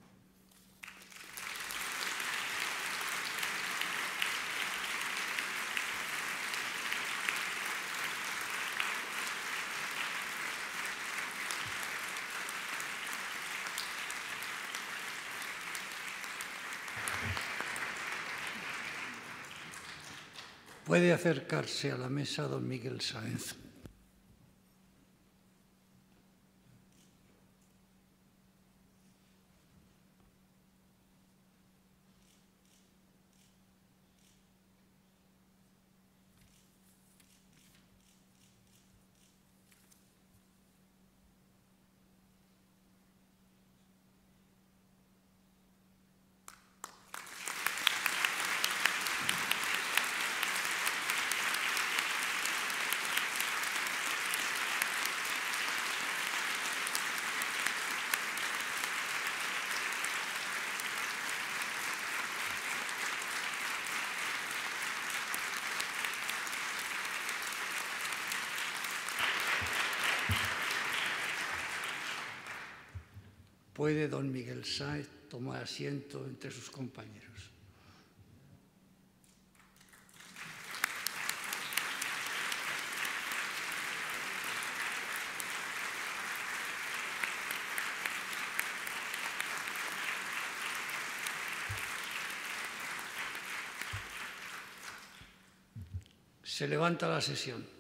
Puede acercarse a la mesa don Miguel Sáenz. Puede don Miguel Sáenz tomar asiento entre sus compañeros. Se levanta la sesión.